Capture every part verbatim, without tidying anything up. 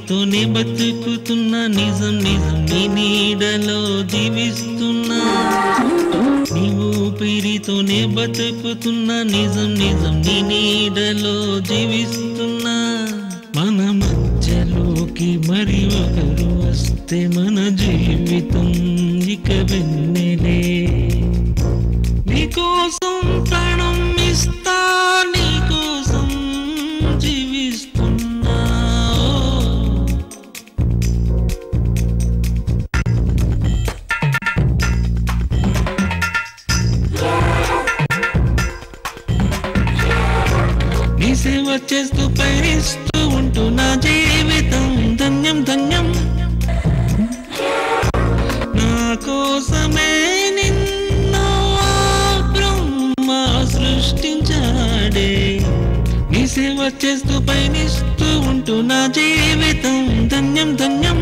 ఊపిరితోనే బతుకుతున్నా నిజం నిజం నీ నీడలో జీవిస్తున్నా నీ ఊపిరితోనే బతుకుతున్నా నిజం నిజం నీ నీడలో జీవిస్తున్నా మన మధ్యలోకి మరి ఒకరు వస్తే మన జీవితం ఇక వెన్నెలే నీకోసం ప్రాణం ఇస్తా నీకోసం జీవిస్తున్నా నీ సేవ చేస్తూ పయనిస్తూ ఉంటూ నా జీవితం ధన్యం ధన్యం నా కోసమే నిన్ను బ్రహ్మ సృష్టించాడే నీ సేవ చేస్తూ పయనిస్తూ ఉంటూ నా జీవితం ధన్యం ధన్యం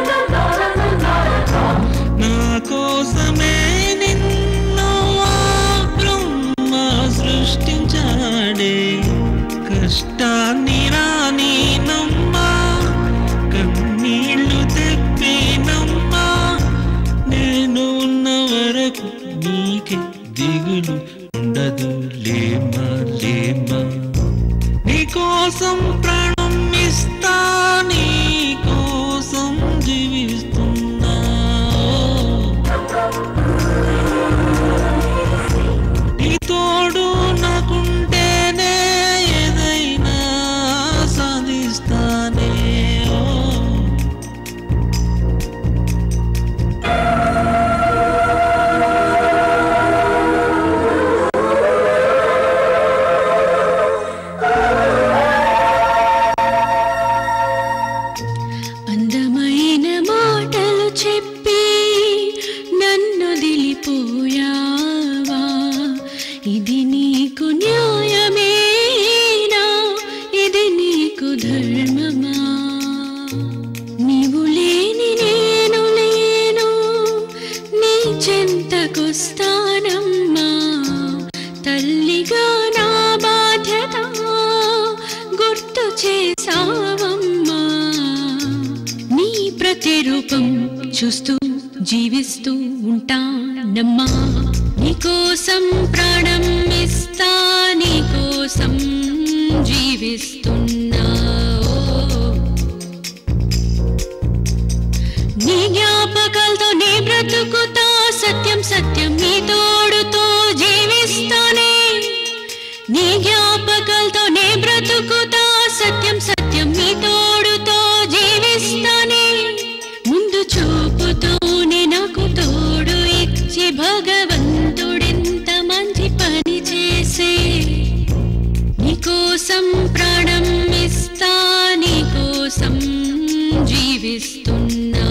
నా కోసమే నిన్ను బ్రహ్మ సృష్టించాడే కష్టాన్ని రాని నమ్మా కన్నీళ్లు తెప్పినమ్మా నేను ఉన్న వరకు నీకే దిగులు ఉండదు లేమా లేమా నీకోసం ప్రాణం ఇస్తా నీకోసం జీవిస్తున్నా నీ తోడు నాకుంటేనే ఏదైనా సాధిస్తానే అందమైన మాటలు చెప్పి నన్ను దిలిపోయావా ఇది నీకు న్యాయమేనా ఇది నీకు ధర్మమా నీవు లేని నేను లేను నీ చెంతకొస్తానమ్మా తల్లిగా నా బాధ్యత గుర్తు చేసావమ్మా నీ ప్రతిరూపం చూస్తూ జీవిస్తూ ఉంటానమ్మా నీకోసం ప్రాణం ఇస్తా నీకోసం జీవిస్తున్నా నీ జ్ఞాపకాలతో నీ బ్రతుకుతా సత్యం సత్యం నీ తోడుతో జీవిస్తానే నీ జ్ఞాపకాలతో నీ బ్రతుకుతా సత్యం సత్యం నీ తోడుతో జీవిస్తానే ముందు చూపుతోనే నాకు తోడు ఇచ్చి భగవంతుడెంత మంచి పని చేసే నీకోసం ప్రాణం ఇస్తా నీకోసం జీవిస్తున్నా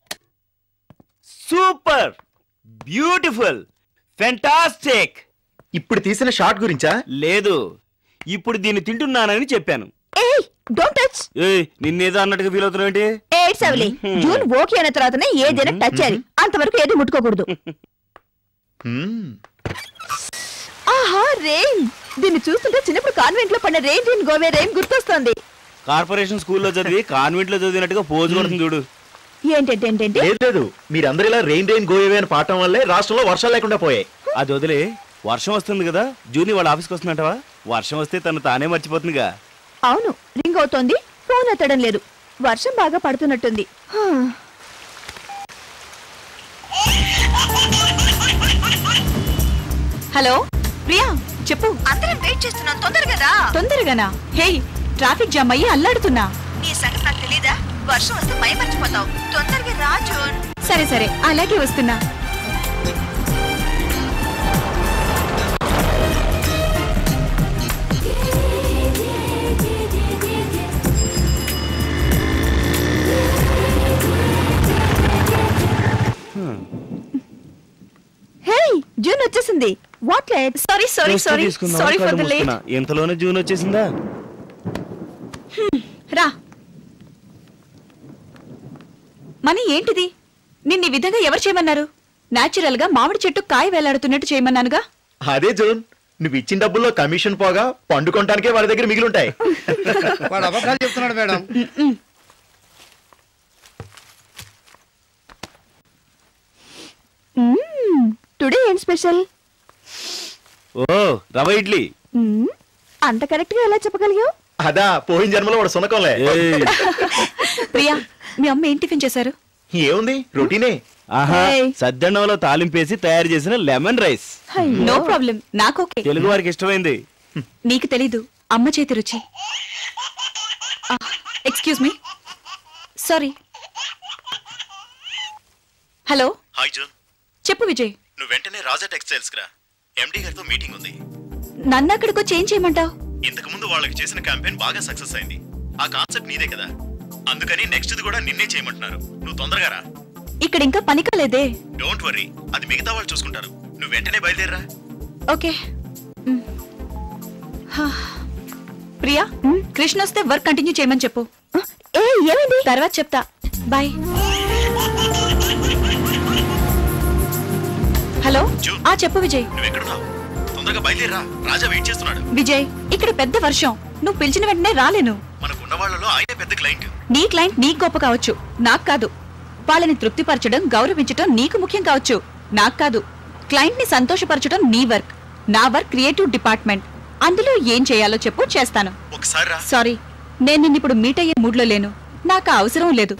Super! Beautiful! Fantastic! ఇప్పుడు తీసిన షాట్ గురించా? లేదు, ఇప్పుడు దీన్ని తింటున్నానని చెప్పాను. ఏయ్ డోంట్ టచ్. ఏయ్ నిన్నేదో అన్నట్టుగా ఫీల్ అవుతున్నావు ఏంటి? ఏయ్ సవలి, జూన్ ఓకే అన్న తర్వాతనే ఏదైనా టచ్ చేయాలి, అంతవరకు ఏది ముట్టుకోకూడదు. ఆహా రెయిన్, దీన్ని చూస్తుంటే చిన్నప్పుడు కాన్వెంట్ లో పడిన రెయిన్ రెయిన్ గోవే రెయిన్ గుర్తొస్తుంది. కార్పొరేషన్ స్కూల్లో చదివి కాన్వెంట్ లో చదివినట్టుగా పోజు కొడుతుంది చూడు. ఏంటంటే లేదు, మీరందరూ ఇలా రెయిన్ రెయిన్ గోవే అని పాడటం వల్లే రాష్ట్రంలో వర్షాలు లేకుండా పోయాయి. అది వదిలే, వర్షం వస్తుంది కదా, జూని వాళ్ళ ఆఫీస్కి వస్తున్నట్టవా? వర్షం వస్తే తను తానే మర్చిపోతుందిగా. అవును, రింగ్ అవుతోంది, ఫోన్ ఎత్తడం లేదు. వర్షం బాగా పడుతున్నట్టుంది. హలో ప్రియా, చెప్పు. అందరం వెయిట్ చేస్తున్నాం, తొందరగా. తొందరగానా? హే, ట్రాఫిక్ జామ్ అయ్యి అల్లాడుతున్నా. నీ సంగతి నాకు తెలీదా? వర్షం వస్తే మై మర్చిపోతావు. తొందరగా రా జూన్. సరే సరే, అలాగే వస్తున్నా. హే, జూన్ వచ్చేసింది. What late? Sorry sorry sorry sorry for the late. ఎంతలోనే జూన్ వచ్చేసిందా? రా. మనీ ఏంటిది? నిన్న ఈ విధంగా ఎవరు చేయమన్నారు? నేచురల్ గా మామిడి చెట్టు కాయ వేలాడుతున్నట్టు చేయమన్నానుగా. అదే జూన్, నువ్వు ఇచ్చిన డబ్బుల్లో కమిషన్ పోగా పండుకోవటానికే వాళ్ళ దగ్గర మిగిలింటాయి. వాడు అబద్ధాలు చెప్తున్నాడు మేడం. టుడే ఏం స్పెషల్? ఓ, రవ ఇడ్లీ. అంత కరెక్ట్ గా ఎలా చెప్పగలిగావు? అదా, పోయిన జన్మలో వాడు సునకంలే. ప్రియా, మీ అమ్మ ఏం టిఫిన్ చేశారు? ఏముంది, రొటీనే. ఆహా, సద్దన్నంలో తాలింపేసి తయారు చేసిన లెమన్ రైస్. నో ప్రాబ్లం, నాకు ఓకే. తెలుగు వారికి ఇష్టమైంది. నీకు తెలీదు అమ్మ చేతి రుచి. Excuse me, sorry. Hello. Hi June. చెప్పు విజయ్. నువ్వు వెంటనే రాజా టెక్స్టైల్స్ రా, ఎండి గారితో మీటింగ్ ఉంది. నన్ను అక్కడికి చేంజ్ చేయమంటావు? ఇంతకు ముందు వాళ్ళకి చేసిన క్యాంపెయిన్ బాగా సక్సెస్ అయింది. ఆ కాన్సెప్ట్ నీదే కదా, అందుకని నెక్స్ట్ కూడా నిన్నే చేయమంటున్నారు. నువ్వు తొందరగా రా. ఇక్కడ ఇంకా పని కాలేదే. డోంట్ వరీ, అది మిగతా వాళ్ళు చూసుకుంటారు. నువ్వు వెంటనే బయలుదేరరా. ఓకే. ప్రియా, కృష్ణ వస్తే వర్క్ కంటిన్యూ చేయమని చెప్పు. ఏ ఏమైంది? తర్వాత చెప్తా. బాయ్. హలో. ఆ చెప్పు విజయ్. నువ్వు ఎక్కడున్నావు? తొందరగా బయలుదేరరా, రాజా వెయిట్ చేస్తున్నాడు. విజయ్, ఇక్కడ పెద్ద వర్షం, నువ్వు పిలిచిన వెంటనే రాలేను. మనకున్న వాళ్ళలో ఆయనే పెద్ద క్లయింట్. నీ క్లయింట్ నీకు గొప్ప కావచ్చు, నాకు కాదు. వాళ్ళని తృప్తిపరచడం, గౌరవించడం నీకు ముఖ్యం కావచ్చు, నాకు కాదు. క్లయింట్ ని సంతోషపరచడం నీ వర్క్, నా వర్క్ క్రియేటివ్ డిపార్ట్మెంట్. అందులో ఏం చేయాలో చెప్పు, చేస్తాను. ఒకసారి సారీ, నేను నిన్ను ఇప్పుడు మీట్ అయ్యే మూడ్ లో లేను, నాకు అవసరం లేదు.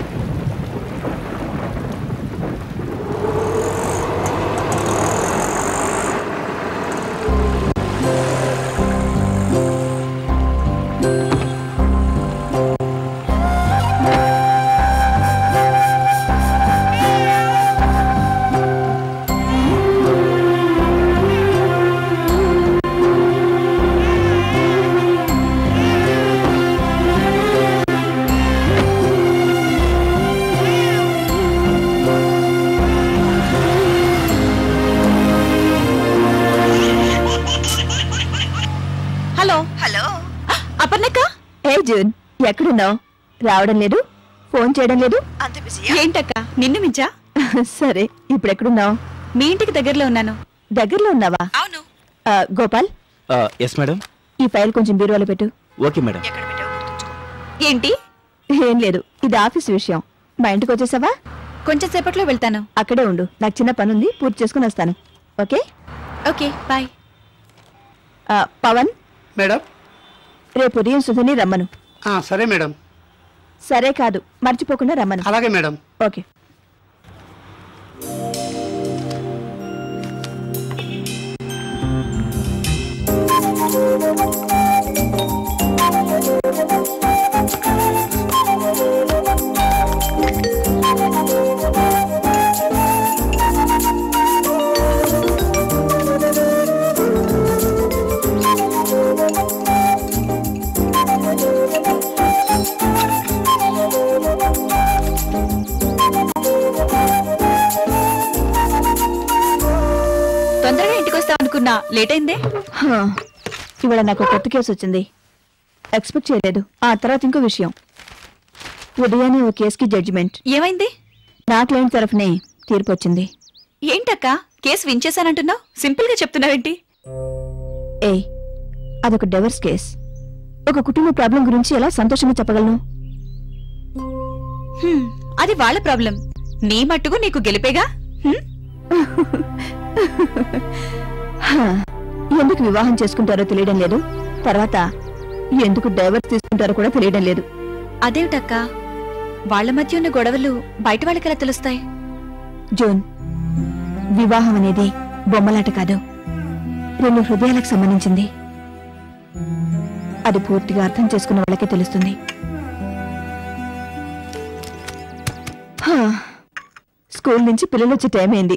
జూన్, ఎక్కడున్నావు? రావడం లేదు, ఫోన్ చేయడం లేదు. ఏంటక్క, నిన్ను మించా? సరే, ఇప్పుడు ఎక్కడున్నావు? మీ ఇంటికి దగ్గరలో ఉన్నాను. దగ్గరలో ఉన్నావా? అవును. గోపాల్. Yes madam. ఈ ఫైల్ కొంచెం బీరువాలో పెట్టు. Okay madam. ఏంటి? ఏం లేదు, ఇది ఆఫీస్ విషయం. మా ఇంటికి వచ్చేసావా? కొంచెం సేపట్లో వెళ్తాను. అక్కడే ఉండు, నాకు చిన్న పని ఉంది, పూర్తి చేసుకుని వస్తాను. Okay okay bye. Pavan madam, రేపు ఉదయం సుధని రమ్మను. సరే మేడం. సరే కాదు, మర్చిపోకుండా రమ్మను. అలాగే మేడం. ఓకే. అనుకున్నా లేట్ అయిందే. ఇవాళ నాకు కొత్త కేసు వచ్చింది, ఎక్స్పెక్ట్ చేయలేదు. ఆ తర్వాత ఇంకో విషయం, ఉదయాన్నే ఓ కేసుకి జడ్జిమెంట్. ఏమైంది? నా క్లయింట్ తరఫునే తీర్పు వచ్చింది. ఏంటక్క కేసు వించేశానంటున్నావు, సింపుల్ గా చెప్తున్నావేంటి? ఏ అదొక డైవర్స్ కేస్. ఒక కుటుంబ ప్రాబ్లం గురించి ఎలా సంతోషంగా చెప్పగలను? హ్మ్, అది వాళ్ళ ప్రాబ్లం. నీ మట్టుకు నీకు గెలిపేగా. హ్మ్? ఎందుకు వివాహం చేసుకుంటారో తెలియడం లేదు, తర్వాత ఎందుకు డైవర్స్ తీసుకుంటారో కూడా తెలియడం లేదు. అదేమిటక్క, వాళ్ళ మధ్య ఉన్న గొడవలు బయట వాళ్ళకెలా తెలుస్తాయి? జూన్, వివాహం అనేది బొమ్మలాట కాదు, రెండు హృదయాలకు సంబంధించింది. అది పూర్తిగా అర్థం చేసుకున్న వాళ్ళకే తెలుస్తుంది. హా, స్కూల్ నుంచి పిల్లలు వచ్చే టైం అయింది.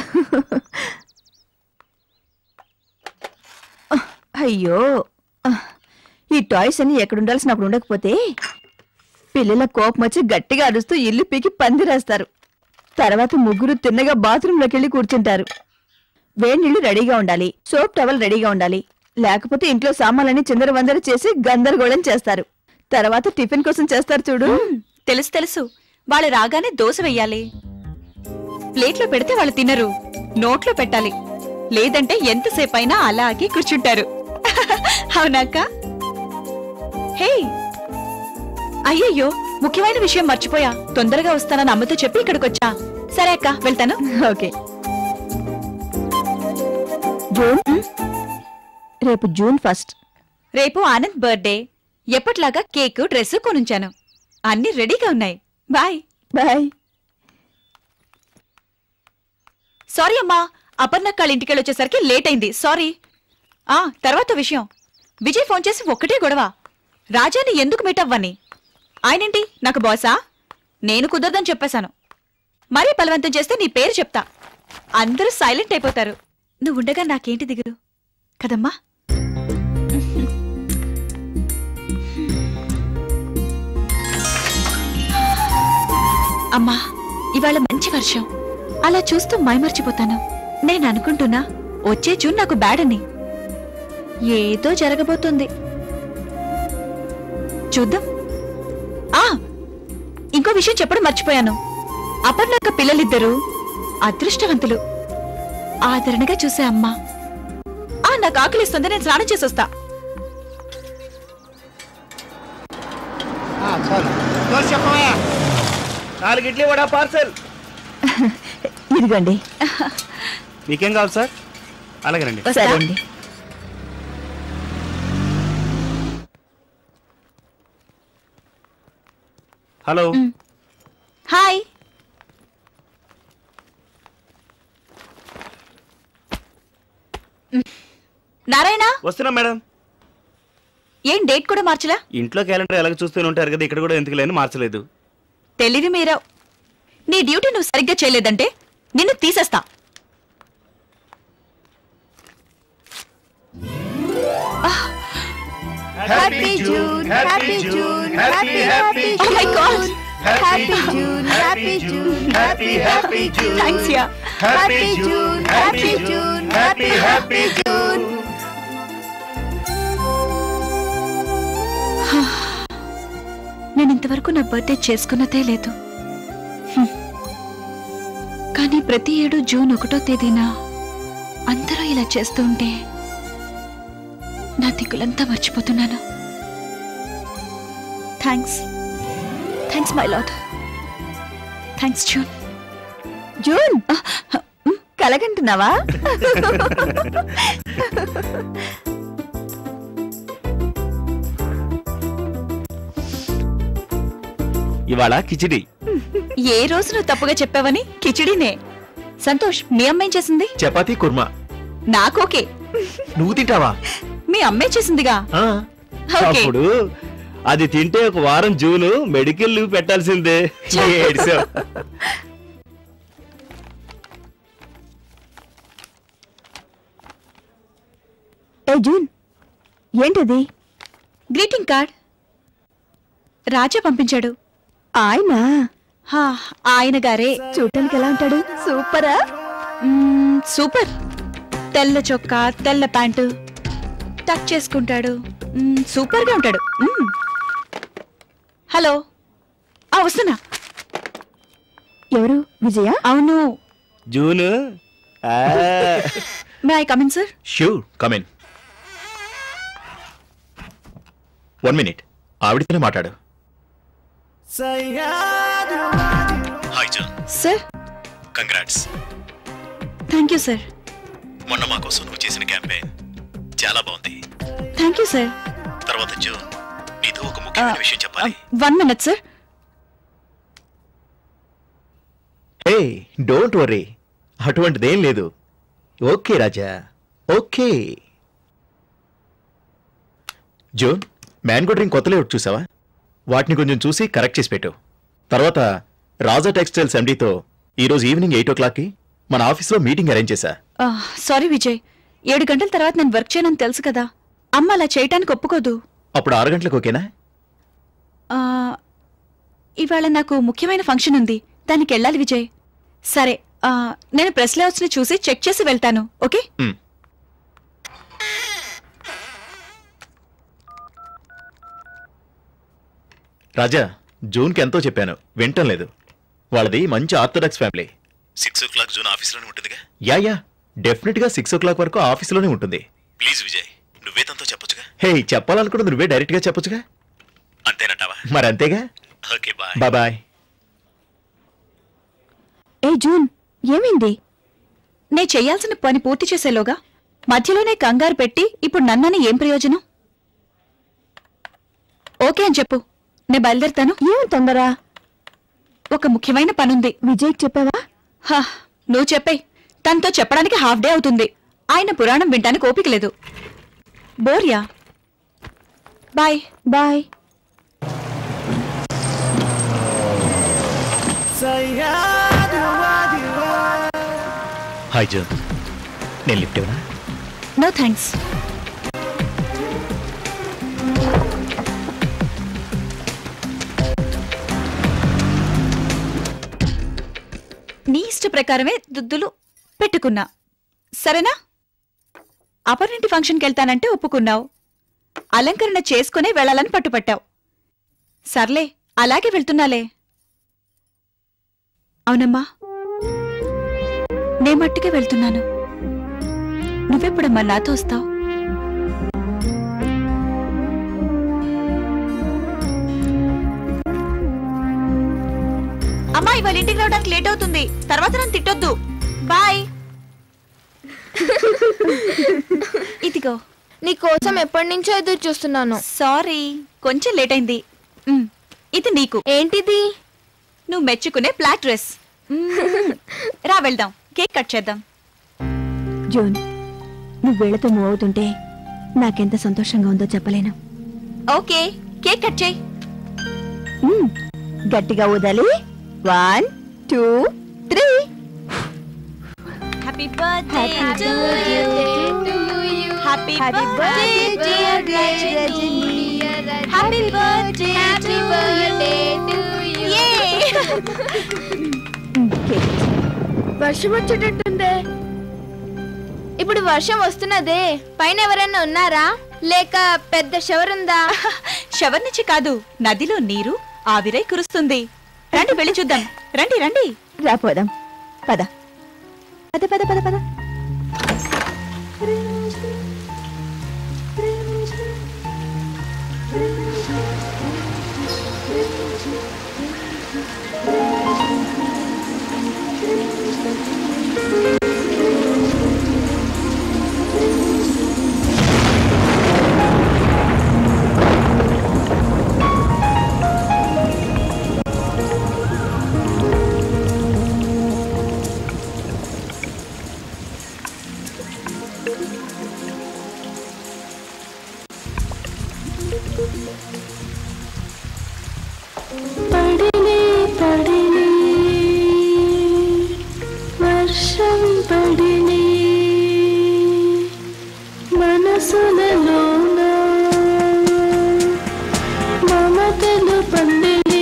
అయ్యో, ఈ టాయ్స్ అన్ని ఎక్కడుండాల్సిన అక్కడ ఉండకపోతే పిల్లల కోపం వచ్చి గట్టిగా అరుస్తూ ఇల్లు పీకి పందిరేస్తారు. తర్వాత ముగ్గురు తిన్నగా బాత్రూంలోకి వెళ్ళి కూర్చుంటారు. వేడి నీళ్లు రెడీగా ఉండాలి, సోప్ టవల్ రెడీగా ఉండాలి, లేకపోతే ఇంట్లో సామాన్లన్నీ చిందరవందర చేసి గందరగోళం చేస్తారు. తర్వాత టిఫిన్ కోసం చేస్తారు చూడు. తెలుసు తెలుసు, వాళ్ళు రాగానే దోశ వెయ్యాలి. ప్లేట్లో పెడితే వాళ్ళు తినరు, నోట్లో పెట్టాలి, లేదంటే ఎంతసేపు అయినా అలాగే కూర్చుంటారు. అవునాక? హే, అయ్యయ్యో, ముఖ్యమైన విషయం మర్చిపోయా. తొందరగా వస్తానని అమ్మతో చెప్పి ఇక్కడికొచ్చా. సరే అక్క, వెళ్తాను. ఓకే. జూన్, రేపు జూన్ ఫస్ట్. రేపు ఆనంద్ బర్త్డే. ఎప్పట్లాగా కేక్, డ్రెస్ కొనుంచాను. అన్ని రెడీగా ఉన్నాయి. Bye bye. సారీ అమ్మా, అపర్ణక్కాళ్ళ ఇంటికెళ్ళి వచ్చేసరికి లేట్ అయింది. సారీ. ఆ తర్వాత విషయం, విజయ్ ఫోన్ చేసి ఒక్కటే గొడవ, రాజాని ఎందుకు మీట్ అవ్వని. ఆయనేంటి నాకు బాసా? నేను కుదరదని చెప్పేశాను. మరీ బలవంతం చేస్తే నీ పేరు చెప్తా. అందరూ సైలెంట్ అయిపోతారు. నువ్వుండగా నాకేంటి దిగులు కదమ్మా? అమ్మా, ఇవాళ మంచి వర్షం. అలా చూస్తూ మైమర్చిపోతాను. నేను అనుకుంటున్నా వచ్చే జూన్ నాకు బ్యాడ్ అని. ఏదో జరగబోతుంది, చూద్దాం. ఆ ఇంకో విషయం చెప్పడం మర్చిపోయాను. అపర్ణక్క పిల్లలిద్దరూ అదృష్టవంతులు. ఆదరణగా చూసే అమ్మా. ఆ నాకు ఆకలిస్తుంది, నేను స్నానం చేసొస్తా. నాలుగు ఇడ్లీ వడా పార్సల్. ఇదిగోండి. మీకేం కావాలి సార్? అలాగేనండి. సరే అండి. హలో. హాయ్. నారాయణ వస్తున్నా మేడం. ఏం డేట్ కూడా మార్చలా? ఇంట్లో క్యాలెండర్ ఎలాగ చూస్తూనే ఉంటారు కదా, ఇక్కడ కూడా ఎందుకు లేని మార్చలేదు. తెలివి మీరావు. నీ డ్యూటీ నువ్వు సరిగ్గా చేయలేదంటే నిన్ను తీసేస్తా. Happy June, happy June, happy happy Oh my God. Happy June, happy June, happy happy June. Thanks యా. Happy June, happy June, happy happy June. నేను ఇంతవరకు నా బర్త్డే చేసుకున్నదే లేదు. హ్మ్. కానీ ప్రతి ఏడు జూన్ ఒకటో తేదీన అందరూ ఇలా చేస్తూ ఉంటే నా దిక్కులంతా మర్చిపోతున్నాను. Thanks thanks my lord. Thanks June. June, కలగంటున్నావా? ఇవాళ కిచిడి. ఏ రోజు నువ్వు తప్పుగా చెప్పావని కిచిడీనే. సంతోష్, మీ అమ్మేం చేసింది? చపాతీ కుర్మా. నాకోకే. నువ్వు తింటావా? మీ అమ్మే చేసిందిగా. ఆ, ఓకే. అప్పుడు అది తింటే ఒక వారం జూను మెడికల్ లీవ్ పెట్టాల్సిందే. ఏడ్చావ్. ఏ జూన్, ఏంటది? గ్రీటింగ్ కార్డ్ రాజా పంపించాడు. ఆయన హా, ఆయన గారే. చూడటానికి ఎలా ఉంటాడు? సూపరా? మ్మ్, సూపర్. తెల్ల చొక్కా తెల్ల ప్యాంటు టక్ చేసుకుంటాడు. మ్మ్, సూపర్గా ఉంటాడు. మ్మ్. హలో, ఆ వస్తున్నా. ఎవరు? విజయ? అవును. June. May I come in sir? Sure, come in. One minute, ఆవిడతోనే మాట్లాడు. Hi John. Sir. Congrats. Thank you sir. మొన్న మా కోసం నువ్వు చేసిన క్యాంపెయిన్ చాలా బాగుంది. Thank you sir. తర్వాత జూన్, నీతో ఒక ముఖ్యమైన విషయం చెప్పాలి. One minute sir. Hey, don't worry, అటువంటిదేం లేదు. Okay Raja, okay. Joan, mango drink కొత్త లేఅవుట్ చూసావా? వాటిని కొంచెం చూసి కరెక్ట్ చేసి పెట్టు. తర్వాత రాజా టెక్స్టైల్స్ ఎండీతో ఈరోజు ఈవినింగ్ ఎయిట్ ఓ క్లాక్కి మన ఆఫీస్లో మీటింగ్ అరేంజ్ చేశా. సారీ విజయ్, ఏడు గంటల తర్వాత నేను వర్క్ చేయనని తెలుసు కదా. అమ్మ అలా చేయటానికి ఒప్పుకోదు. అప్పుడు ఆరు గంటలకు ఓకేనా? ఆ, ఇవాళ నాకు ముఖ్యమైన ఫంక్షన్ ఉంది, దానికి వెళ్ళాలి విజయ్. సరే, ఆ, నేను ప్రెస్ లేఅవుట్స్ ని చూసి చెక్ చేసి వెళ్తాను. ఓకే? మ్. రాజా, జూన్కి ఎంతో చెప్పాను, వింటం లేదు. వాళ్ళది మంచి orthodox family. Six o'clock June ఆఫీస్లోనే ఉంటుందిగా? యా యా, డెఫినెట్ గా సిక్స్ ఓ క్లాక్ వరకు ఆఫీస్లోనే ఉంటుంది. ప్లీజ్ విజయ్, నువ్వే తనతో చెప్పొచ్చుగా. హే, చెప్పాలనుకున్నది నువ్వే డైరెక్ట్ గా చెప్పొచ్చుగా. అంతేనంటావా? మరి అంతేగా. Okay, bye. Bye bye. ఏ జూన్, ఏమైంది? నే చెయ్యాల్సిన పని పూర్తి చేసేలోగా మధ్యలోనే కంగారు పెట్టి ఇప్పుడు నన్నని ఏం ప్రయోజనం? ఓకే అని చెప్పు, నే బయలుదేరుతాను. ఏం తొందర? ఒక ముఖ్యమైన పనుంది. విజయ్కి చెప్పావా? హా, నువ్వు చెప్పేయ్. తనతో చెప్పడానికి హాఫ్ డే అవుతుంది. ఆయన పురాణం వింటానికి ఓపిక లేదు. బోర్యా. Bye bye. హాయ్ జోన్, నేను లిఫ్ట్ ఇవ్వనా? No thanks. నీ ఇష్ట ప్రకారమే దుద్దులు పెట్టుకున్నా, సరేనా? అపరింటి ఫంక్షన్కి వెళ్తానంటే ఒప్పుకున్నావు. అలంకరణ చేసుకునే వెళ్ళాలని పట్టుపట్టావు. సర్లే, అలాగే వెళ్తున్నాలే. అవునమ్మా, నే మట్టుకే వెళ్తున్నాను. నువ్వెప్పుడమ్మా నాతో వస్తావు? అమ్మా, ఇవాళ ఇంటికి రావడానికి లేట్ అవుతుంది. తర్వాత నన్ను తిట్టొద్దు. బాయ్. ఇదిగో, నీ కోసం ఎప్పటి నుంచో ఎదురు చూస్తున్నాను. సారీ, కొంచెం లేట్ అయింది. మ్, ఇది నీకు. ఏంటిది? నువ్వు మెచ్చుకునే బ్లాక్ డ్రెస్. మ్, రా వెళ్దాం, కేక్ కట్ చేద్దాం. జూన్, నువ్వు వీళ్ళతో మూవ్ అవుతుంటే నాకెంత సంతోషంగా ఉందో చెప్పలేను. ఓకే, కేక్ కట్ చేయి. మ్మ్, గట్టిగా ఊదాలి. One two three. Happy birthday Happy to you. Happy birthday dear Rajani. Happy birthday to you. Yay. వర్షం వచ్చేటట్టుందే. ఇప్పుడు వర్షం వస్తున్నదే, పైన ఎవరైనా ఉన్నారా లేక పెద్ద షవర్ ఉందా? షవర్ నుంచి కాదు, నదిలో నీరు ఆవిరై కురుస్తుంది. రండి వెళ్ళి చూద్దాం. రండి రండి. రాపోదాం, పద పద పద పద పద. పడిలే పడిలే వర్షం పడిలే మనసులలోన మమతలు పండిలే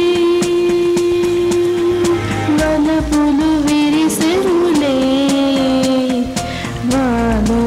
వలపులు విరిసెరులే వాన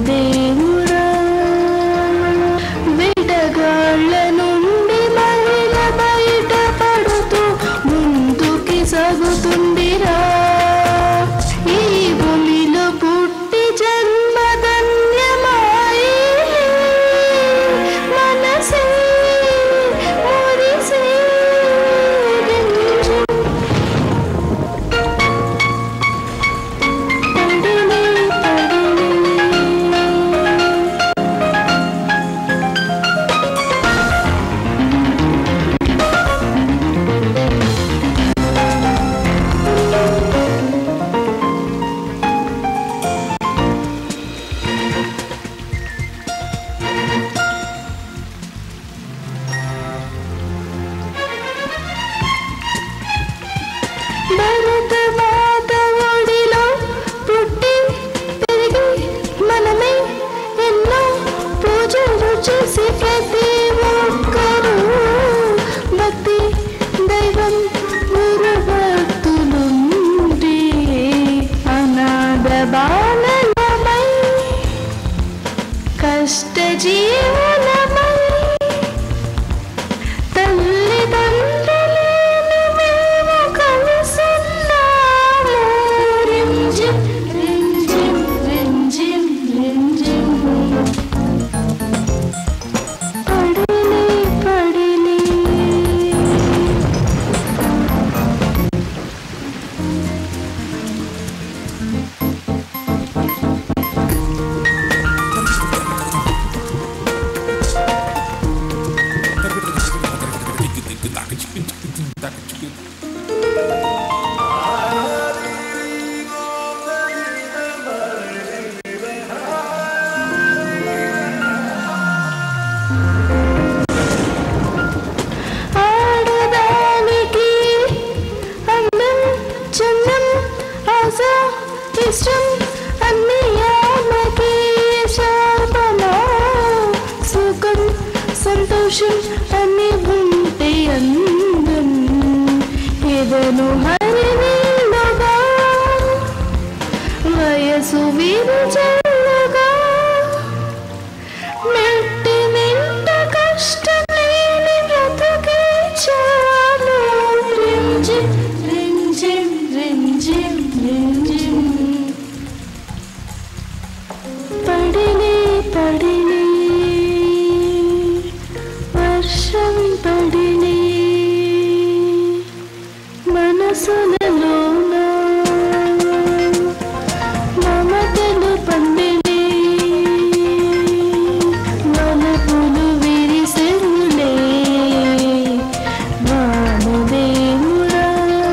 కష్ట జీవనమై తల్లిదండ్రులేని మేము కలుసున్నాము. రింజిమ్ రింజిమ్ రింజిమ్ రింజిమ్ పడిలే పడిలే ఆడదానికి అందం చందం ఆశ ఇష్టం అన్ని ఆమెకి శాపన సుఖం సంతోషం అన్ని ఉంటే అందం ఏదను హరినిలుగా వయసు విరుజల్లుగా మెట్టి నింట కష్టం లేని బ్రతుకే చాలు. రింజిమ్ రింజిమ్ రింజిమ్ రింజిమ్ పడిలే పడిలే వర్షం పడిలే మనసులలోన మమతలు పండిలే వలపులు విరిసెనులే వానదేవుడా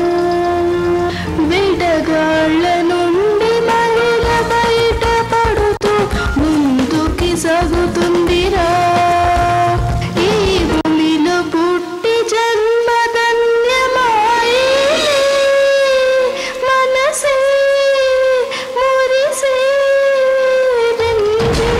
విడగాళ్ళ నుండి మహిళ బయట పడుతూ ముందుకి సాగుతుందిరా. ఈ భూమిలో పుట్టి జన్మ ధన్యమాయి మనసే మురిసే రింజిమ్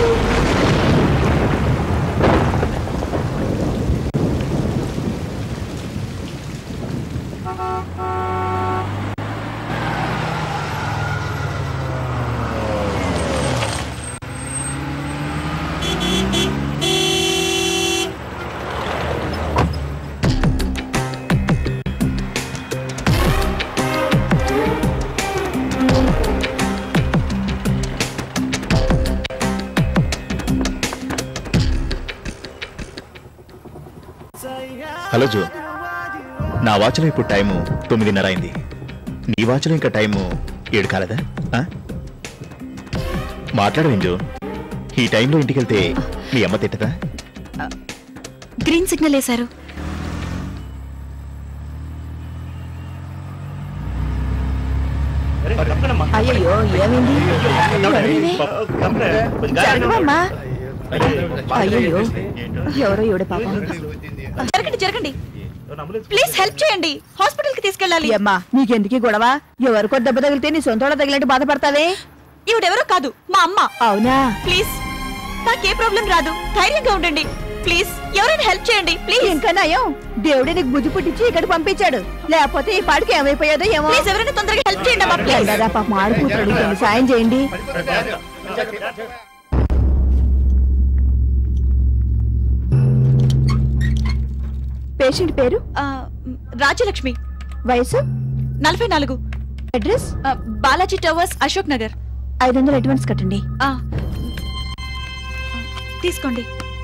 హలో జో, నా వాచ్లో ఇప్పుడు టైము తొమ్మిదిన్నర అయింది. నీ వాచ్లో ఇంకా టైము ఏడు కాలేదా? ఆ? మాట్లాడవేం జో, ఈ టైంలో ఇంటికి వెళ్తే మీ అమ్మ తిట్టదా? గ్రీన్ సిగ్నల్ వేశారు. అయ్యయ్యో ఏమైంది? జరగవమ్మా. అయ్యయ్యో ఎవరో ఎవడ పాపం. జరగండి జరగండి ప్లీజ్ హెల్ప్ చేయండి. హాస్పిటల్ కి తీసుకెళ్ళాలి. అమ్మా నీకెందుకు గొడవ? ఎవరికో దెబ్బ తగిలితే నీ సొంత తగిలినట్టు బాధపడతావే. ఇవిడెవరో కాదు, మా అమ్మ. అవునా? ప్లీజ్ నాకే ప్రాబ్లం రాదు, ధైర్యంగా ఉండండి. ప్లీజ్ ఎవరైనా హెల్ప్ చేయండి ప్లీజ్. ఇంకా నయం దేవుడే నీకు బుద్ధి పుట్టించి ఇక్కడ పంపించాడు, లేకపోతే ఈ పాడికి ఏమైపోయాదో ఏమో. ప్లీజ్ ఎవరైనా తొందరగా హెల్ప్ చేయండి అమ్మా ప్లీజ్. పాప ఆడుకుంటాడు, సాయం చేయండి. పేషెంట్ పేరు రాజ్యలక్ష్మి, వయసు నలభై నాలుగు, అడ్రస్ బాలాజీ టవర్స్, అశోక్ నగర్. ఐదు వందలు అడ్వాన్స్ కట్టండి. తీసుకోండి.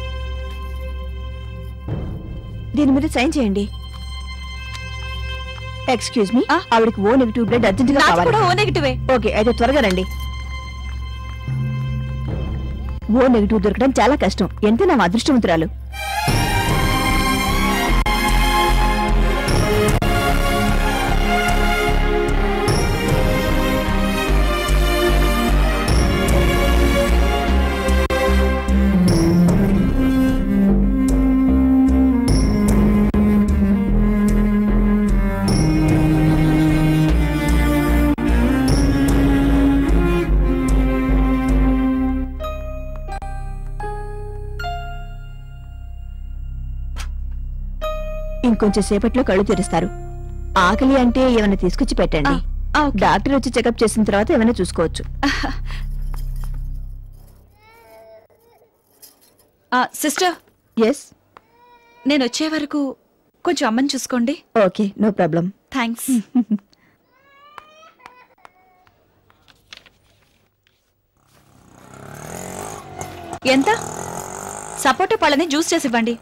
దీని మీద సైన్ చేయండి. ఎక్స్క్యూజ్ మీ, ఆవిడకి ఓ నెగిటివ్ బ్లడ్ అర్జెంట్ గా కావాలి. ఓ నెగిటివే. ఓకే అయితే త్వరగా రండి. ఓ నెగిటివ్ దొరకడం చాలా కష్టం. ఎంత నా అదృష్టవంతురాలు. ఇంకొంచెం సేపట్లో కళ్ళు తెరుస్తారు. ఆకలి అంటే ఏమైనా తీసుకొచ్చి పెట్టండి. డాక్టర్ వచ్చి చెకప్ చేసిన తర్వాత ఏమైనా చూసుకోవచ్చు. సిస్టర్. ఎస్. నేను వచ్చే వరకు కొంచెం అమ్మని చూసుకోండి. Okay, no problem. థ్యాంక్స్. ఎంత? సపోటా పళ్ళని జ్యూస్ చేసి ఇవ్వండి.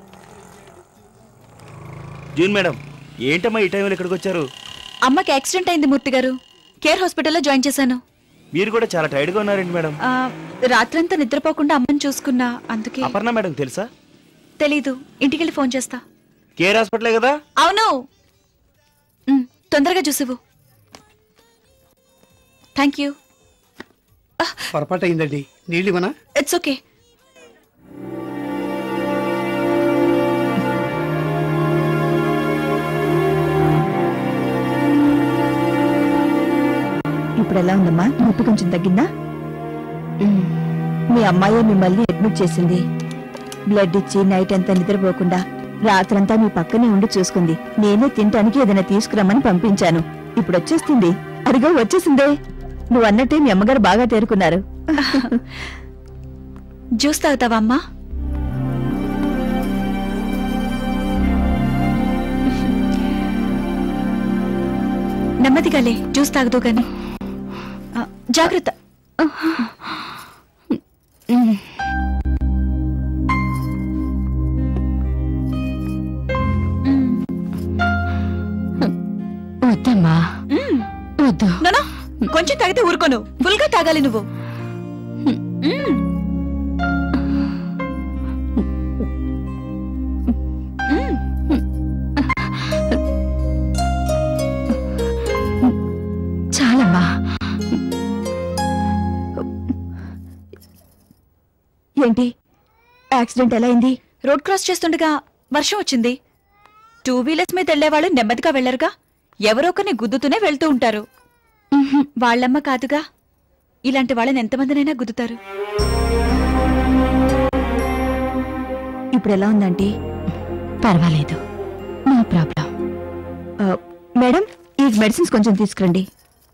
జూన్ మేడం, ఏంటమ్మా ఈ టైంలో ఇక్కడికి వచ్చారు? అమ్మకి యాక్సిడెంట్ అయింది మూర్తి గారు. కేర్ హాస్పిటల్లో జాయిన్ చేశాను. మీరు కూడా చాలా టైర్డ్గా ఉన్నారండి మేడం. రాత్రంతా నిద్రపోకుండా అమ్మని చూసుకున్నా, అందుకే. అపర్ణ మేడం తెలుసా? తెలీదు, ఇంటికెళ్ళి ఫోన్ చేస్తా. కేర్ హాస్పిటలే కదా? అవును. తొందరగా చూసివ్వు. Thank you. పొరపాటు అయిందండి, నీళ్ళు ఇవ్వనా? It's okay. ఇప్పుడు ఎలా ఉందమ్మా? నొప్పి కొంచెం తగ్గిందా? మీ అమ్మాయి మిమ్మల్ని అడ్మిట్ చేసింది. బ్లడ్ ఇచ్చి నైట్ అంతా నిద్రపోకుండా రాత్రంతా మీ పక్కనే ఉండి చూసుకుంది. నేనే తినటానికి ఏదైనా తీసుకురమ్మని పంపించాను. ఇప్పుడు వచ్చేస్తుంది. అదిగో వచ్చేసిందే. నువ్వు అన్నట్టే మీ అమ్మగారు బాగా తేరుకున్నారు. జ్యూస్ తాగుతావా అమ్మా? నెమ్మదిగాలే, జ్యూస్ తాగదు గాని. జాగ్రత్త. వద్దమ్మా, వద్దు. కొంచెం తాగితే ఊరుకోను, ఫుల్ గా తాగాలి నువ్వు. చాలమ్మా. ఏంటి యాక్సిడెంట్ ఎలా అయింది? రోడ్ క్రాస్ చేస్తుండగా వర్షం వచ్చింది. టూ వీలర్స్ మీద వెళ్లేవాళ్ళు నెమ్మదిగా వెళ్లరుగా, ఎవరొకరిని గుద్దుతూనే వెళ్తూ ఉంటారు. వాళ్ళమ్మ కాదుగా, ఇలాంటి వాళ్ళని ఎంతమందినైనా గుద్దుతారు. ఇప్పుడు ఎలా ఉందంటే? పర్వాలేదు, నో ప్రాబ్లం. మేడం, ఈ మెడిసిన్స్ కొంచెం తీసుకురండి.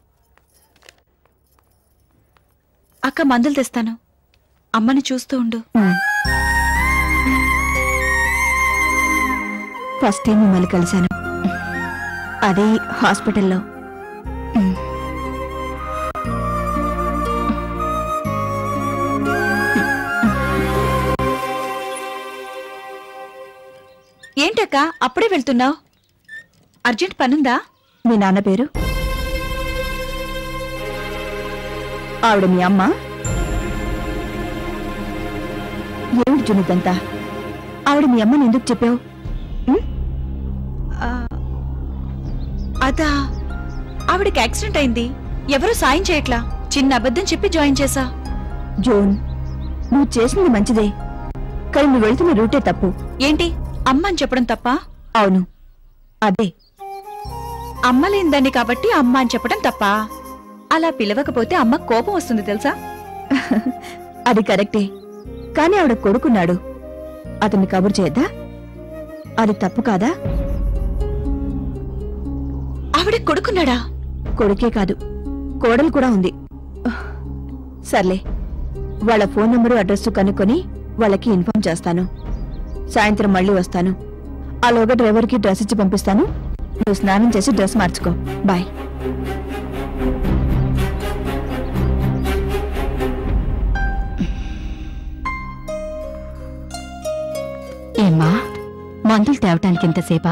అక్క మందులు తెస్తాను, అమ్మని చూస్తూ ఉండు. ఫస్ట్ టైం మిమ్మల్ని కలిశాను, అదే హాస్పిటల్లో. ఏంటక్క అప్పుడే వెళ్తున్నావు? అర్జెంట్ పనుందా? మీ నాన్న పేరు? ఆవిడ మీ అమ్మ? ఏమిటి జునిదంతా? ఆవిడ మీ అమ్మని ఎందుకు చెప్పావు? అదా, ఆవిడకి యాక్సిడెంట్ అయింది, ఎవరూ సాయం చేయట్లా. చిన్న అబద్ధం చెప్పి జాయిన్ చేశా. జోన్, నువ్వు చేసింది మంచిదే, కానీ నువ్వు వెళ్తున్న రూటే తప్పు. ఏంటి అమ్మ అని చెప్పడం తప్ప? అవును, అదే. అమ్మ లేనిదాన్ని కాబట్టి అమ్మ అని చెప్పడం తప్ప. అలా పిలవకపోతే అమ్మ కోపం వస్తుంది తెలుసా? అది కరెక్టే, కానీ ఆవిడ కొడుకున్నాడు, అతన్ని కబురు చేయద్దా? అది తప్పు కాదా? ఆవిడ కొడుకున్నాడా? కొడుకే కాదు, కోడలు కూడా ఉంది. సర్లే, వాళ్ళ ఫోన్ నంబరు అడ్రస్ కనుక్కొని వాళ్ళకి ఇన్ఫార్మ్ చేస్తాను. సాయంత్రం మళ్ళీ వస్తాను. అలాగా డ్రైవర్కి డ్రెస్ ఇచ్చి పంపిస్తాను. నువ్వు స్నానం చేసి డ్రెస్ మార్చుకో. బాయ్. ఏమ్మా, మందులు తేవటానికి ఎంతసేపా?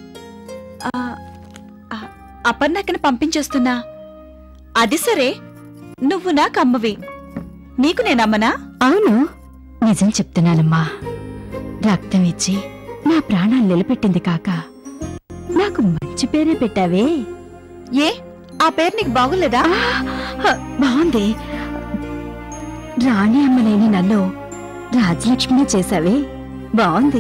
అపర్ణకని పంపించేస్తున్నా. అది సరే, నువ్వు నాకు అమ్మవి, నీకు నేనమ్మనా? అవును, నిజం చెప్తున్నానమ్మా. రక్తం ఇచ్చి నా ప్రాణాలు నిలబెట్టింది కాక నాకు మంచి పేరే పెట్టావే. ఏ, ఆ పేరు నీకు బాగులేదా? బాగుంది. రాణి అమ్మలేని నన్ను రాజలక్ష్మిని చేశావే, బాగుంది.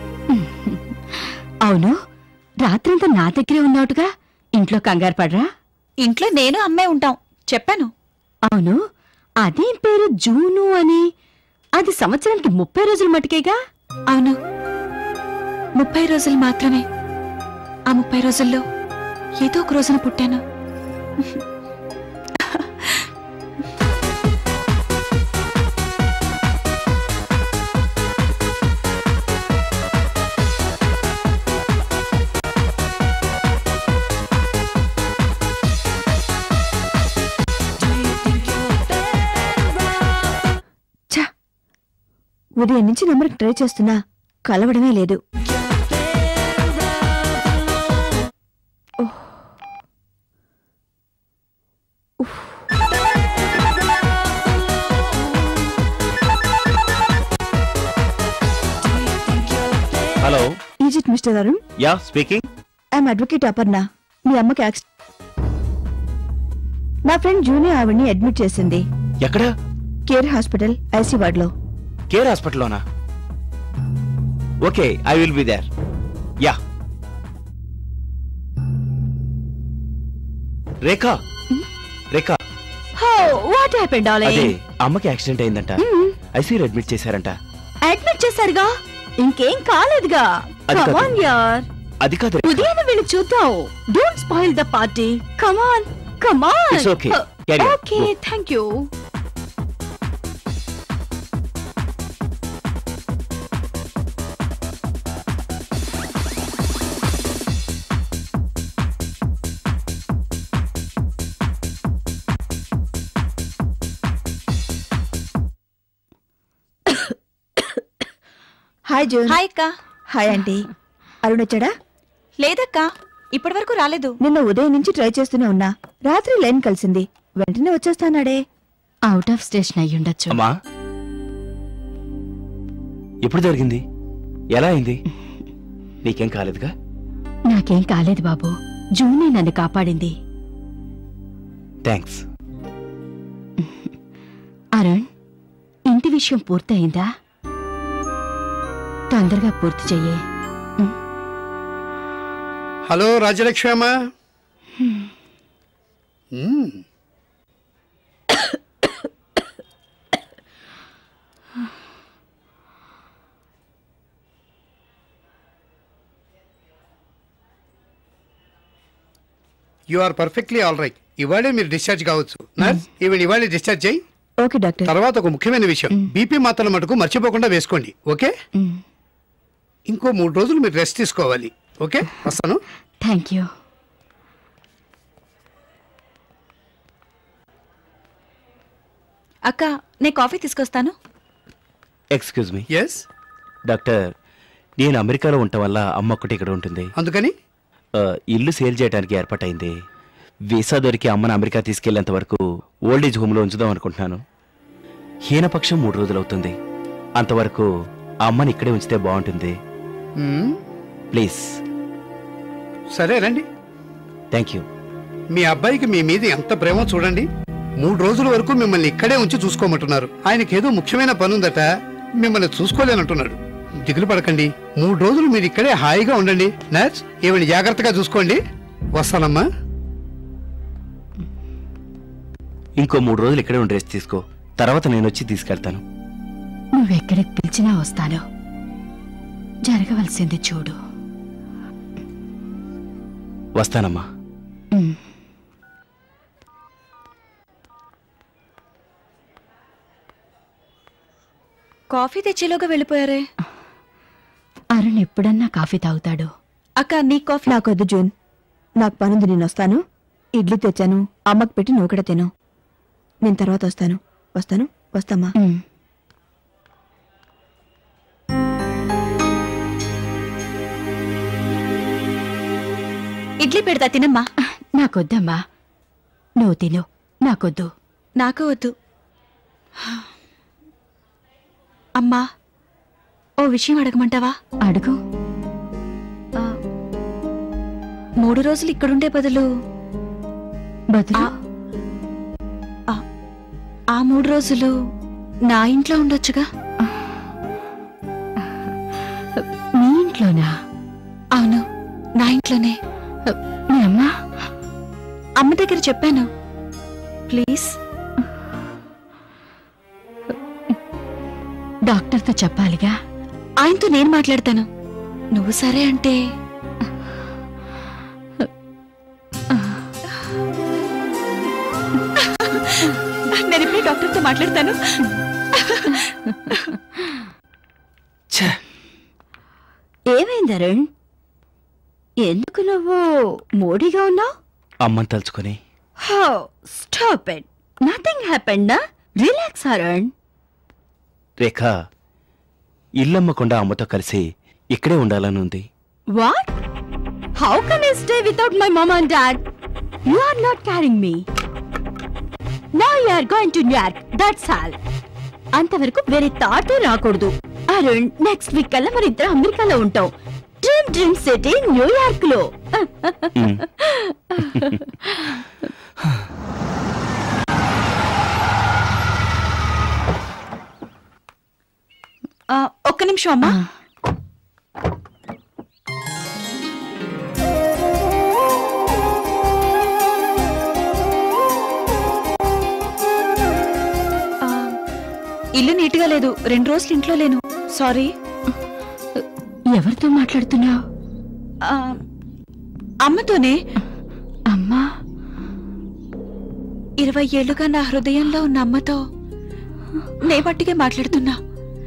అవును, రాత్రంతా నా దగ్గరే ఉన్నావుగా, ఇంట్లో కంగారు పడరా? ఇంట్లో నేను అమ్మే ఉంటాం, చెప్పాను. అవును, అదేం పేరు జూను అని? అది సంవత్సరానికి ముప్పై రోజులు మటుకేగా? అవును, ముప్పై రోజులు మాత్రమే. ఆ ముప్పై రోజుల్లో ఏదో ఒక రోజున పుట్టాను. ఉదయం నుంచి నెంబర్కి ట్రై చేస్తున్నా కలవడమే లేదు. Hello, is it mister Arun? Yeah speaking. I'm advocate Aparna. మీ అమ్మకి యాక్సిడెంట్. నా ఫ్రెండ్ జూని ఆవిడ్ని అడ్మిట్ చేసింది. ఎక్కడ? కేర్ హాస్పిటల్ ఐసీ వార్డ్ లో. కేర్ హాస్పిటల్లోనా? Okay, I will be there. Yeah. Rekha, Rekha, what happened అదే డార్లింగ్? అమ్మకి యాక్సిడెంట్ అయిందంట. ఐసీయూలో అడ్మిట్ చేశారంట. అడ్మిట్ చేశారుగా, ఇంకేం కాలేదుగా. అది కాదు. కమ్ ఆన్ యార్, అది కాదు. ఉదయాన్నే వెళ్ళి చూద్దాం. Don't spoil the party. Come on, come on. It's okay. Carry on. Okay, Go. Thank you. Hi June. Hi అక్క. Hi aunty. అరుణ్ వచ్చాడా? లేదక్క, ఇప్పటి వరకు రాలేదు. నిన్న ఉదయం నుంచి ట్రై చేస్తూనే ఉన్నా. రాత్రి లైన్ కలిసింది, వెంటనే వచ్చేస్తానాడే. అవుట్ ఆఫ్ స్టేషన్ అయి ఉండొచ్చు. అమ్మా, ఎప్పుడు జరిగింది? ఎలా అయింది? నీకేం కాలేదుగా? నాకేం కాలేదు బాబు, జూనే నన్ను కాపాడింది. థ్యాంక్స్. అరుణ్, ఇంటి విషయం పూర్తయిందా? తొందరగా పూర్తి చెయ్యే. హలో రాజలక్ష్మి అమ్మా. You are perfectly all right. ఇవాళే మీరు డిశ్చార్జ్ కావచ్చు. నర్స్, ఈవెన్ ఇవాళే డిశ్చార్జ్ చేయి. Okay doctor. తర్వాత ఒక ముఖ్యమైన విషయం, బీపీ మాత్రలు మటుకు మర్చిపోకుండా వేసుకోండి. ఓకే? ఇంకో మూడు రోజులు మీరు రెస్ట్ తీసుకోవాలి. ఓకే, వస్తాను. Thank you. అక్క, నేను కాఫీ తీసుకొస్తాను. Excuse me. ఎస్. డాక్టర్, నేను అమెరికాలో ఉండటం వల్ల అమ్మ ఒక్కటి ఇక్కడ ఉంటుంది. అందుకని ఆ, ఇల్లు సేల్ చేయడానికి ఏర్పాటైంది. వీసా దొరికి అమ్మను అమెరికా తీసుకెళ్లేంత వరకు ఓల్డ్ ఏజ్ హోమ్లో ఉంచుదాం అనుకుంటున్నాను. హీనపక్షం మూడు రోజులు అవుతుంది. అంతవరకు ఆ అమ్మని ఇక్కడే ఉంచితే బాగుంటుంది. మ్మ్. ప్లీజ్. సరే రండి. Thank you. మీ అబ్బాయికి మీ మీద ఎంత ప్రేమో చూడండి. మూడు రోజుల వరకు మిమ్మల్ని ఇక్కడే ఉంచి చూసుకోమంటున్నారు. ఆయనకి ఏదో ముఖ్యమైన పని ఉందట, మిమ్మల్ని చూసుకోలేనంటున్నాడు. దిగులు పడకండి, మూడు రోజులు మీరు ఇక్కడే హాయిగా ఉండండి. నర్స్, ఏమైనా జాగ్రత్తగా చూసుకోండి. వస్తానమ్మా. ఇంకో మూడు రోజులు ఇక్కడే ఉండి రెస్ట్ తీసుకో. తర్వాత నేను వచ్చి తీసుకెళ్తాను. నువ్వెక్కడికి పిలిచినా వస్తాను. జరగవలసింది చూడు. వస్తానమ్మా. ఉమ్. కాఫీ తెచ్చేలోగా వెళ్ళిపోయారే. అరుణ్ ఎప్పుడన్నా కాఫీ తాగుతాడు. అక్క, నీ కాఫీ. నాకొద్దు జూన్, నాకు పనుంది, నేను వస్తాను. ఇడ్లీ తెచ్చాను, అమ్మకు పెట్టి నువ్వు కూడా తిను. నేను తర్వాత వస్తాను. వస్తాను, వస్తామా? ఉమ్. ఇడ్లీ పెడతా, తినమ్మా. నాకొద్దమ్మా, నువ్వు తిను. నాకొద్దు. నాకు వద్దు. అమ్మా, ఓ విషయం అడగమంటావా? అడుగు. ఆ, మూడు రోజులు ఇక్కడుండే బదులు బదులు ఆ, ఆ మూడు రోజులు నా ఇంట్లో ఉండొచ్చుగా. మీ ఇంట్లోనా? అవును, నా ఇంట్లోనే. మీ అమ్మ? అమ్మ దగ్గర చెప్పాను. ప్లీజ్. డాక్టర్తో చెప్పాలిగా. ఆయనతో నేను మాట్లాడతాను. నువ్వు సరే అంటే. నేను ఇప్పుడే డాక్టర్తో మాట్లాడతాను. ఏమైంది అరుణ్? ఎందుకు నువ్వు మూడీగా ఉన్నావు? అమ్మని తలుచుకొని. హో, స్టాప్ ఇట్. నథింగ్ హ్యాపెండ్ నా. రిలాక్స్ అరుణ్. రేఖ, ఇల్లమ్మకుండా అమ్మతో కలిసి ఇక్కడే ఉండాలని ఉంది. What? How can I stay without my mom and dad? You are not carrying me. Now you are going to New York. That's all. అంతవరకు వేరే థాటే రాకూడదు. అరుణ్, నెక్స్ట్ వీక్ కల్లా మన ఇద్దరం అమెరికాలో ఉంటాం. డ్రీమ్ డ్రీమ్ సిటీ న్యూయార్క్ లో. ఒక్క నిమిషం అమ్మా. ఇల్లు నీట్గా లేదు. రెండు రోజులు ఇంట్లో లేను. సారీ. ఎవరితో మాట్లాడుతున్నావు? అమ్మతోనే. అమ్మా, ఇరవై ఏళ్లుగా నా హృదయంలో ఉన్న అమ్మతో నే బట్టిగా మాట్లాడుతున్నా.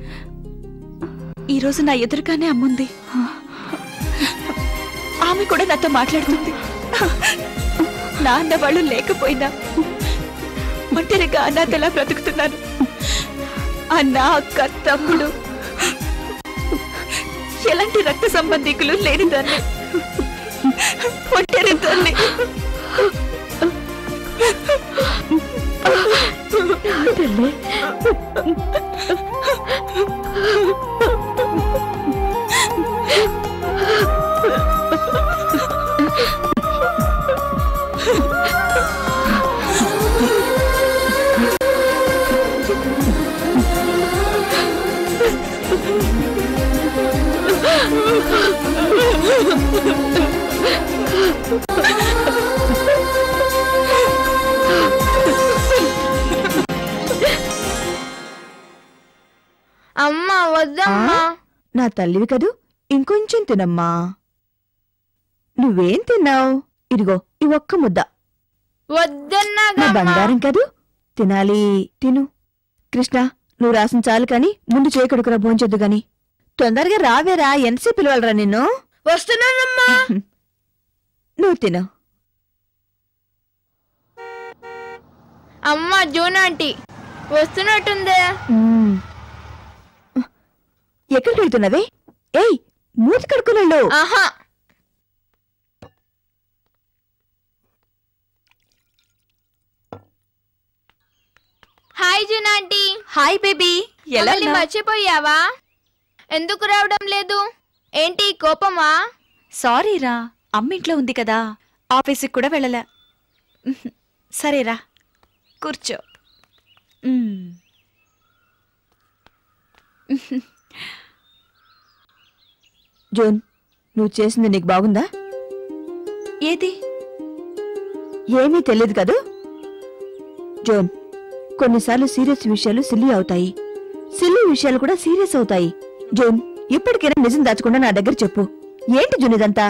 ఈరోజు నా ఎదురుగానే అమ్ముంది. ఆమె కూడా నాతో మాట్లాడుతుంది. నా అన్న వాళ్ళు లేకపోయినా ఒంటరిగా అనాథలా బ్రతుకుతున్నాను. అన్న, అక్క, తమ్ముడు, ఎలాంటి రక్త సంబంధికులు లేని దాన్ని, ఒంటరి దాన్ని. అమ్మా వద్దమ్మా. నా తల్లివి కదూ, ఇంకొంచెం తినమ్మా. నువ్వేం తిన్నావు? ఇదిగో ఈ ఒక్క ముద్ద. వద్దన్నా నా బంగారం కదూ, తినాలి. తిను. కృష్ణ, నువ్వు రాసిన చాలు కాని ముందు చేయకడుకురా, భోంచొద్దు గాని. తొందరగా రావేరా, ఎంతసేపు పిలవాలరా నిన్ను? వస్తున్నానమ్మా. నువ్వు తిను. అమ్మా, జూన్ ఆంటీ వస్తున్నట్టుందే. ఎక్కడికి వెళ్తున్నావే? ఏయ్, మూతి కడుకున్నాళ్ళు. ఆహా. Hi June aunty. Hi baby. ఎలా మమ్మల్ని మర్చిపోయావా? ఎందుకు రావడం లేదు? ఏంటి కోపమా? సారీ రా, అమ్మ ఇంట్లో ఉంది కదా, ఆఫీస్కి కూడా వెళ్ళలే. సరేరా, కూర్చో. జోన్, నువ్వు చేసింది నీకు బాగుందా? ఏది? ఏమీ తెలియదు కదూ. జోన్, కొన్నిసార్లు సీరియస్ విషయాలు సిల్లీ అవుతాయి, సిల్లీ విషయాలు కూడా సీరియస్ అవుతాయి. జోన్, ఇప్పటికైనా నిజం దాచకుండా నా దగ్గర చెప్పు. ఏంటి జోన్ ఇదంతా?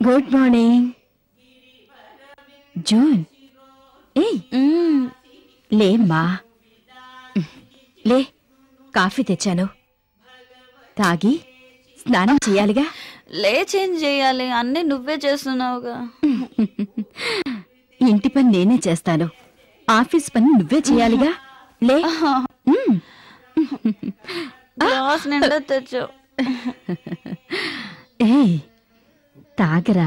Good morning. జూన్, ఏయ్ లేమ్మా, లే, కాఫీ తెచ్చాను, తాగి స్నానం చేయాలిగా. లేచేం చేయాలి, అన్నీ నువ్వే చేస్తున్నావుగా. ఇంటి పని నేనే చేస్తాను, ఆఫీస్ పని నువ్వే చేయాలిగా. లే. గ్లాస్ నిండా తెచ్చావు. ఏయ్ తాగరా.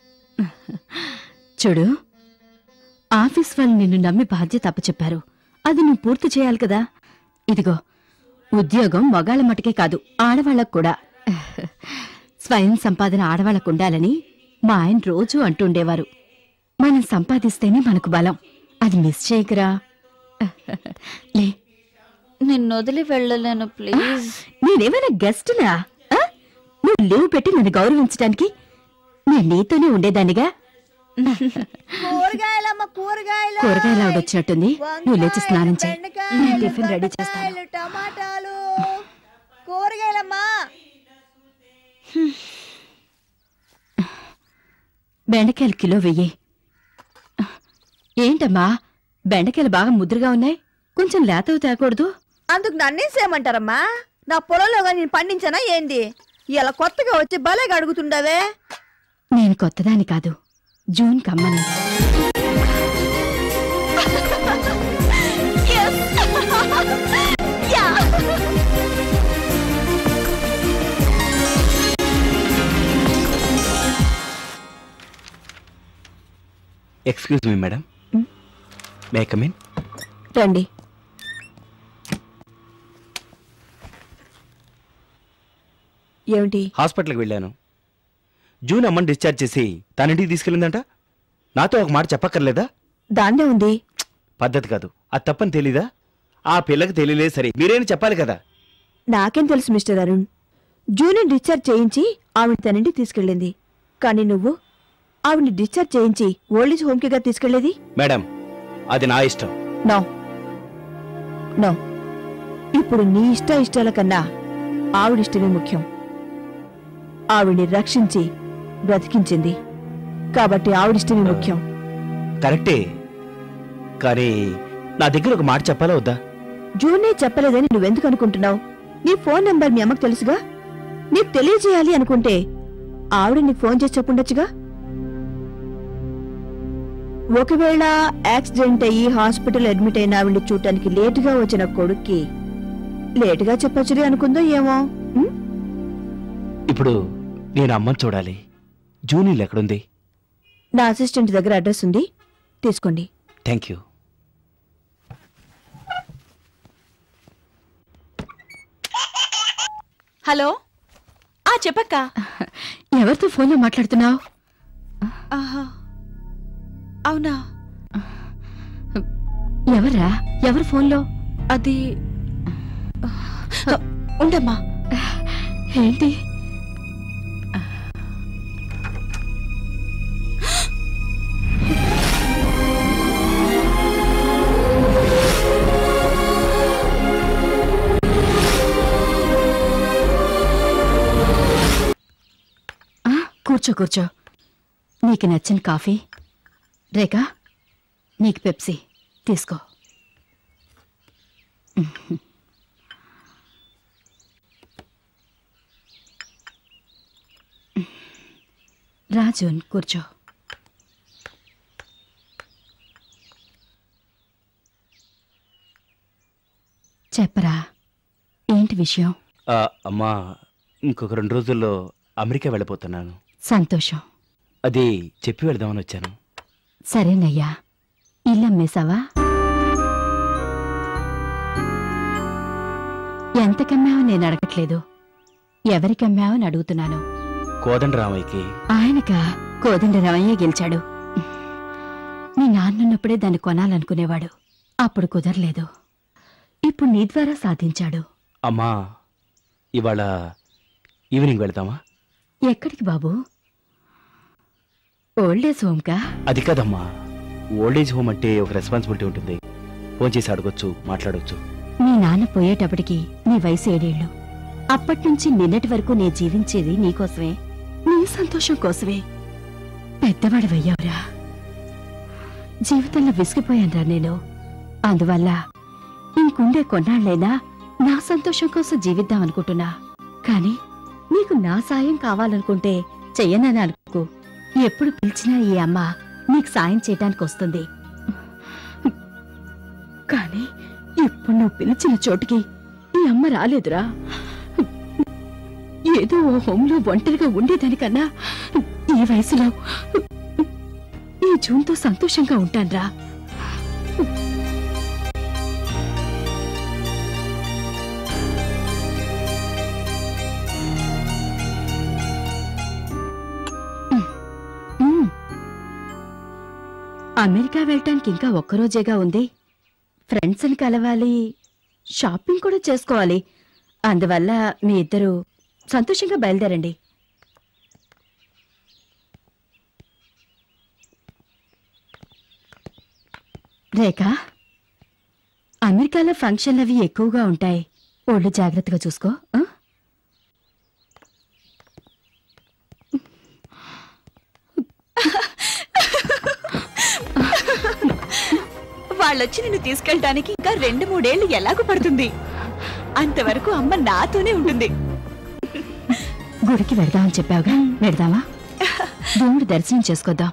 చూడు, ఆఫీస్ వాళ్ళు నిన్ను నమ్మి బాధ్యత అప్పచెప్పారు, అది నువ్వు పూర్తి చేయాలి కదా. ఇదిగో, ఉద్యోగం మగాళ్ళ మటుకే కాదు, ఆడవాళ్ళకు కూడా. స్వయం సంపాదన ఆడవాళ్ళకు ఉండాలని మా ఆయన రోజూ అంటుండేవారు. మనం సంపాదిస్తేనే మనకు బలం, అది మిస్ చేయకరా. లే. నిన్ను వదిలి వెళ్ళలేను, ప్లీజ్. నేనేమైనా గెస్టులా? నువ్వు లీవ్ పెట్టి నన్ను గౌరవించడానికి నేను నీతోనే ఉండేదానిగా. కూరగాయలు ఆవిడొచ్చినట్టుంది, నువ్వు లేచి స్నానం చేయి, టిఫిన్ రెడీ చేస్తాను. టమాటాలు, కూరగాయలమ్మా. బెండకాయలు కిలో వెయ్యి. ఏంటమ్మా, బెండకాయలు బాగా ముద్రగా ఉన్నాయి, కొంచెం లేతవి తేకూడదు? అందుకు నన్నేం చేయమంటారమ్మా? నా పొలంలో నేను పండించానా ఏంది? ఇలా కొత్తగా వచ్చి భలేగా అడుగుతుండవే. నేను కొత్తదాని కాదు, జూన్ కమ్మని. Excuse me madam, may come in? రండి. ఏమిటి? హాస్పిటల్కి వెళ్ళాను. జూన్ అమ్మని డిశ్చార్జ్ చేసి తనింటికి తీసుకెళ్ళిందంట. నాతో ఒక మాట చెప్పక్కర్లేదా? దాన్నే ఉంది. పద్ధతి కాదు, అది తప్పని తెలీదా? ఆ పిల్లకి తెలియలేదు సరే, మీరేం చెప్పాలి కదా. నాకేం తెలుసు మిస్టర్ అరుణ్. జూనియర్ డిశ్చార్జ్ చేయించి ఆవిడ తనండి తీసుకెళ్ళింది, కానీ నువ్వు ఆవిడ్ని డిశ్చార్జ్ చేయించి ఓల్డేజ్ హోమ్కిగా తీసుకెళ్లేది? మేడం, అది నా ఇష్టం. నో నో, ఇప్పుడు నీ ఇష్ట ఇష్టాల కన్నా ఆవిడిష్టమే ముఖ్యం. ఆవిడ్ని రక్షించి బ్రతికించింది కాబట్టి ఆవిడిష్టమే ముఖ్యం. కరెక్టే, కానీ నా దగ్గర ఒక మాట చెప్పాలా వద్దా? జూనే చెప్పలేదని నువ్వెందుకు అనుకుంటున్నావు? నీ ఫోన్ నెంబర్ మీ అమ్మకు తెలుసుగా. నీకు తెలియజేయాలి అనుకుంటే ఆవిడ నీకు ఫోన్ చేసి చెప్పుండొచ్చుగా. ఒకవేళ యాక్సిడెంట్ అయ్యి హాస్పిటల్ అడ్మిట్ అయిన ఆవిడ్ని చూడటానికి లేటుగా వచ్చిన కొడుక్కి లేటుగా చెప్పొచ్చులే అనుకుందో ఏమో. ఇప్పుడు నేను అమ్మని చూడాలి. జూనీలు ఎక్కడుంది? నా అసిస్టెంట్ దగ్గర అడ్రస్ ఉంది, తీసుకోండి. Thank you. హలో, ఆ చెప్పక్క. ఎవరితో ఫోన్లో మాట్లాడుతున్నావు? అవునా, ఎవరా? ఎవరు ఫోన్లో? అది ఉండమ్మా. ఏంటి? కూర్చో కూర్చో. నీకు నచ్చిన కాఫీ. రేఖా, నీకు పెప్సీ తీసుకో. రాజున్ కూర్చో. చెప్పరా, ఏంటి విషయం? అమ్మా, ఇంకొక రెండు రోజుల్లో అమెరికా వెళ్ళిపోతున్నాను. సంతోషం. అది చెప్పి వెళదామని వచ్చాను. సరేనయ్యా. ఇల్లు అమ్మేశావా? ఎంతకమ్మావో నేను అడగట్లేదు, ఎవరికమ్మావని అడుగుతున్నాను. కోదండరామయ్యకి. ఆయనక కోదండరామయ్య గెలిచాడు. నీ నాన్నున్నప్పుడే దాన్ని కొనాలనుకునేవాడు, అప్పుడు కుదరలేదు. ఇప్పుడు నీ ద్వారా సాధించాడు. అమ్మా, ఇవాళ ఈవినింగ్ వెళదామా? ఎక్కడికి బాబు? ఓల్డేజ్ హోమ్కా? అది కాదమ్మా, ఓల్డేజ్ హోమ్ అంటే ఒక రెస్పాన్సిబిలిటీ ఉంటుంది. ఫోన్ చేసి అడగొచ్చు, మాట్లాడొచ్చు. నీ నాన్న పోయేటప్పటికి నీ వయసు ఏడేళ్లు. అప్పట్నుంచి నిన్నటి వరకు నే జీవించేది నీకోసమే, నీ సంతోషం కోసమే. పెద్దవాడివయ్యావురా. జీవితంలో విసిగిపోయానురా నేను. అందువల్ల ఇంకుండే కొన్నాళ్లైనా నా సంతోషం కోసం జీవిద్దాం అనుకుంటున్నా. కానీ నీకు నా సాయం కావాలనుకుంటే చెయ్యనని అనుకో. ఎప్పుడు పిలిచినా ఈ అమ్మ నీకు సాయం చేయడానికి వస్తుంది. కానీ ఇప్పుడు నువ్వు పిలిచిన చోటుకి ఈ అమ్మ రాలేదురా. ఏదో ఓ హోంలో ఒంటరిగా ఉండేదానికన్నా ఈ వయసులో ఈ జూన్తో సంతోషంగా ఉంటాన్రా. అమెరికా వెళ్ళటానికి ఇంకా ఒక్కరోజేగా ఉంది. ఫ్రెండ్స్ని కలవాలి, షాపింగ్ కూడా చేసుకోవాలి. అందువల్ల మీ ఇద్దరు సంతోషంగా బయలుదేరండి. రేఖ, అమెరికాలో ఫంక్షన్లు అవి ఎక్కువగా ఉంటాయి. ఒళ్ళు జాగ్రత్తగా చూసుకో. వాళ్ళొచ్చి నిన్ను తీసుకెళ్ళడానికి ఇంకా రెండు మూడేళ్లు ఎలాగూ పడుతుంది. అంతవరకు అమ్మ నాతోనే ఉంటుంది. గుడికి వెళ్దామని చెప్పావుగా, వెళ్దామా? దేవుడి దర్శనం చేసుకొద్దాం.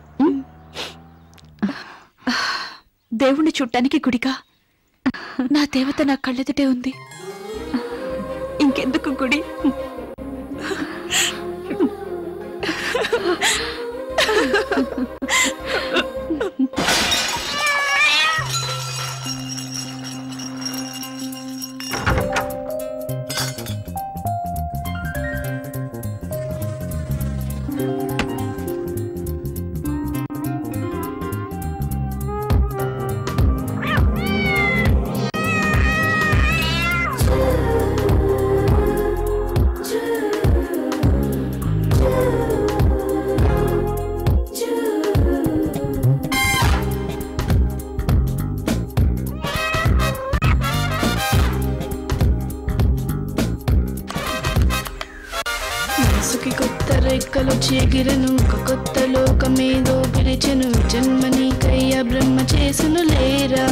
దేవుణ్ణి చూడటానికి గుడిగా? నా దేవత నా కళ్ళెదుటే ఉంది, ఇంకెందుకు గుడి? చెగిరను ఒక కొత్త లోకమేదో పిలిచెను, జన్మనీకయ్య బ్రహ్మ చేసును లేరా.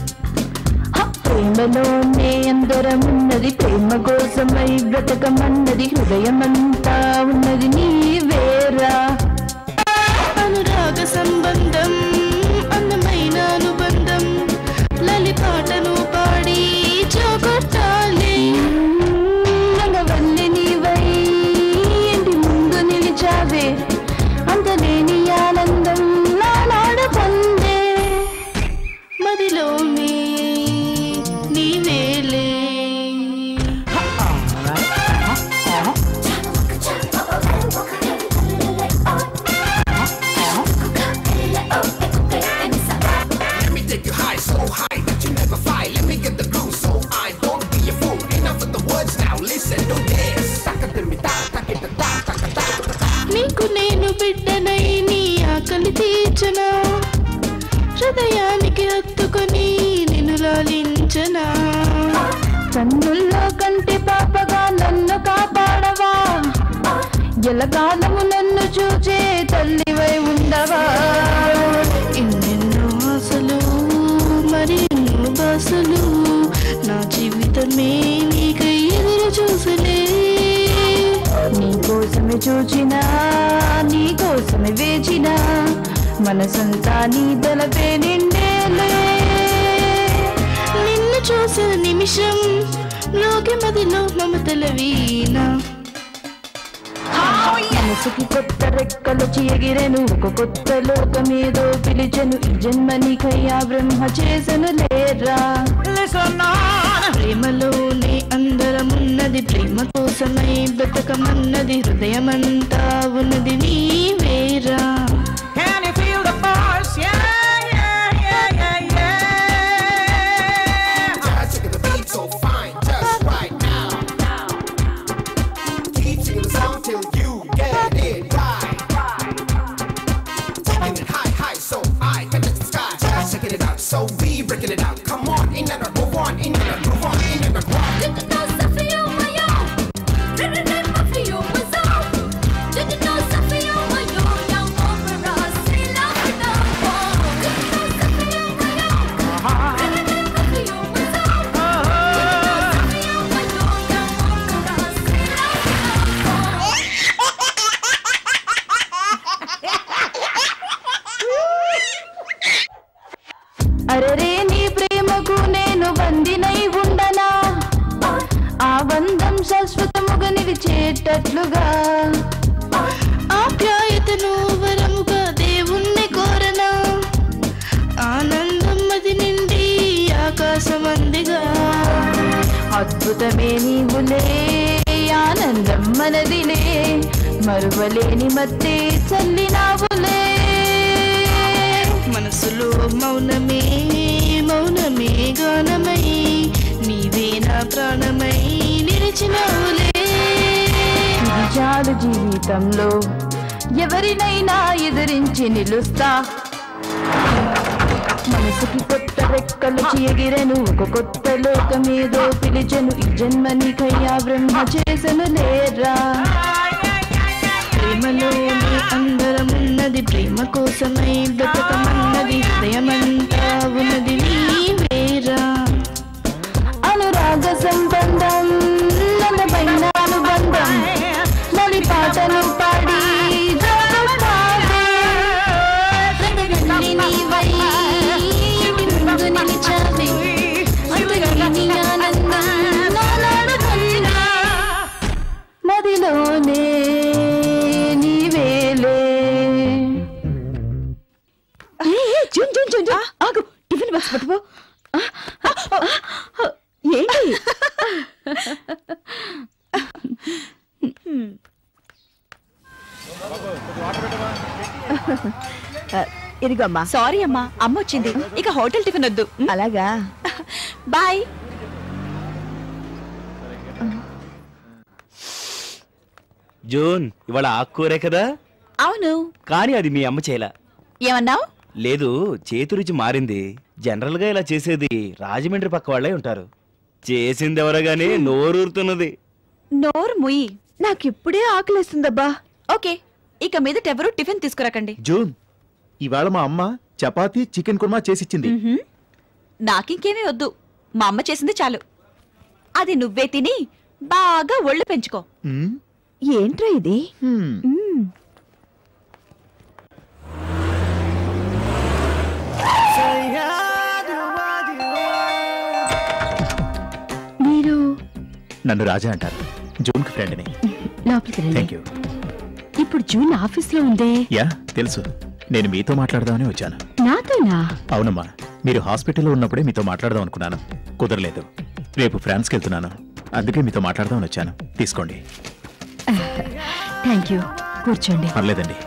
ప్రేమలోనే అందరమున్నది, ప్రేమ కోసమై బ్రతకమన్నది, హృదయమంతా ఉన్నది నీవేరా. అనురాగ సంబంధం అందమైన అనుబంధం, లలిపాటను పాడి చోకొట్టాలి. రంగవల్లి నీవై ఇంటి ముందు నిలిచావే, అంతలేని ఆనందం నానాడు పొందే. మదిలో మీ నీవేలే. నీకు నేను బిడ్డనై నీ ఆకలి తీర్చనా, హృదయానికి హత్తుకొని నిన్ను లాలించనా. కన్నుల్లో కంటి పాపగా నన్ను కాపాడవా, ఎలకాలము నన్ను చూచే తల్లివై ఉండవా. ఎన్నెన్నో ఆశలు మరి ఎన్నో బాసలు, నా జీవితమే నీకై ఎదురు చూసలే. నీ కోసమే చూచినా, నీ కోసమే వేచినా, మనసంతా నీ తలపే నిండేలే. నిన్ను చూసిన నిమిషం లోకి మదిలో మమతల వీణ. మనసుకి కొత్త రెక్కలు ఎగిరెను, ఒక కొత్త లోకమేదో పిలిచెను, ఈ జన్మ నీకయ్యా బ్రహ్మ చేసను లేరా. ప్రేమలోనే అందరమున్నది, ప్రేమ కోసమై బ్రతకమన్నది, హృదయమంతా ఉన్నది నీవేరా. So we breaking it out. Come on, in and out, move on, in and out, move on, in and out. Did you know Sophia Mayo? Did you know Sophia was out? Did you know Sophia Mayo? Now over అరరే నీ ప్రేమకు నేను బందినై ఉండనా, ఆ బంధం శాశ్వతముగా నిలిచేటట్లుగా ఆప్యాయతను వరముగా దేవుణ్ణి కోరనా, ఆనందం అది నిండి ఆకాశమందిగా. అద్భుతమే నీవులే, ఆనందం మనదిలే, మరువలేని మత్తే చల్లినావులే. మనసులో మౌనమే మౌనమే గానమై, నీవే నా ప్రాణమై నిలిచినవులే. చాలు జీవితంలో ఎవరినైనా ఎదిరించి నిలుస్తా, మనసుకి కొత్త రెక్కలు ఎగిరెను, ఒక కొత్త లోకమేదో పిలిచెను, ఈ జన్మని కయ్యా బ్రహ్మ చేసను లేరా. ప్రేమలోని అందరమున్నది, ప్రేమ కోసమై బ్రతకమన్నది, హృదయమంతా ఉన్నది నీవేరా. అనురాగ సంబంధం నన్న పైన అనుబంధం, నలి పాటలు పాడి నీవై ముందు నిలిచావే, అంతగిని ఆనందం నానాడుతున్నా, మదిలోనే నీవేలే. జూన్ జూన్ జూన్ జూన్ ఆగు, టిఫిన్ బాక్స్ పట్టుకో. ఏంటి ఇదిగో అమ్మా. సారీ అమ్మా, అమ్మ వచ్చింది, ఇక హోటల్ టిఫిన్ వద్దు. అలాగా, బాయ్. జూన్, ఇవాళ ఆకుకూరే కదా? అవును. కానీ అది మీ అమ్మ చేయలా. ఏమన్నావు? లేదు, చేతి రుచి మారింది. జనరల్ గా ఇలా చేసేది రాజమండ్రి పక్క వాళ్ళే ఉంటారు. చేసింది ఎవరగానే నోరూరుతున్నది. నోరు ముయ్యి, నాకిప్పుడే ఆకలిస్తుందబ్బా. ఓకే, ఇక మీదట ఎవరు టిఫిన్ తీసుకురాకండి. జూన్, ఇవాళ మా అమ్మ చపాతీ చికెన్ కుర్మా చేసిచ్చింది. నాకింకేమీ వద్దు, మా అమ్మ చేసింది చాలు. అది నువ్వే తిని బాగా ఒళ్ళు పెంచుకో. మ్మ్. ఏంట్రా ఇది? హ్మ్. మ్మ్. మీరు నన్ను రాజా అంటారు. జూన్కి ఫ్రెండ్ని. లోపలికి రండి. Thank you. ఇప్పుడు జూన్ ఆఫీస్ లో ఉందే. యా తెలుసు, నేను మీతో మాట్లాడదామని వచ్చాను. నాతోనా? అవునమ్మా, మీరు హాస్పిటల్లో ఉన్నప్పుడే మీతో మాట్లాడదాం అనుకున్నాను, కుదరలేదు. రేపు ఫ్రాన్స్కి వెళ్తున్నాను, అందుకే మీతో మాట్లాడదామని వచ్చాను. తీసుకోండి. Thank you. కూర్చోండి. పర్లేదండి.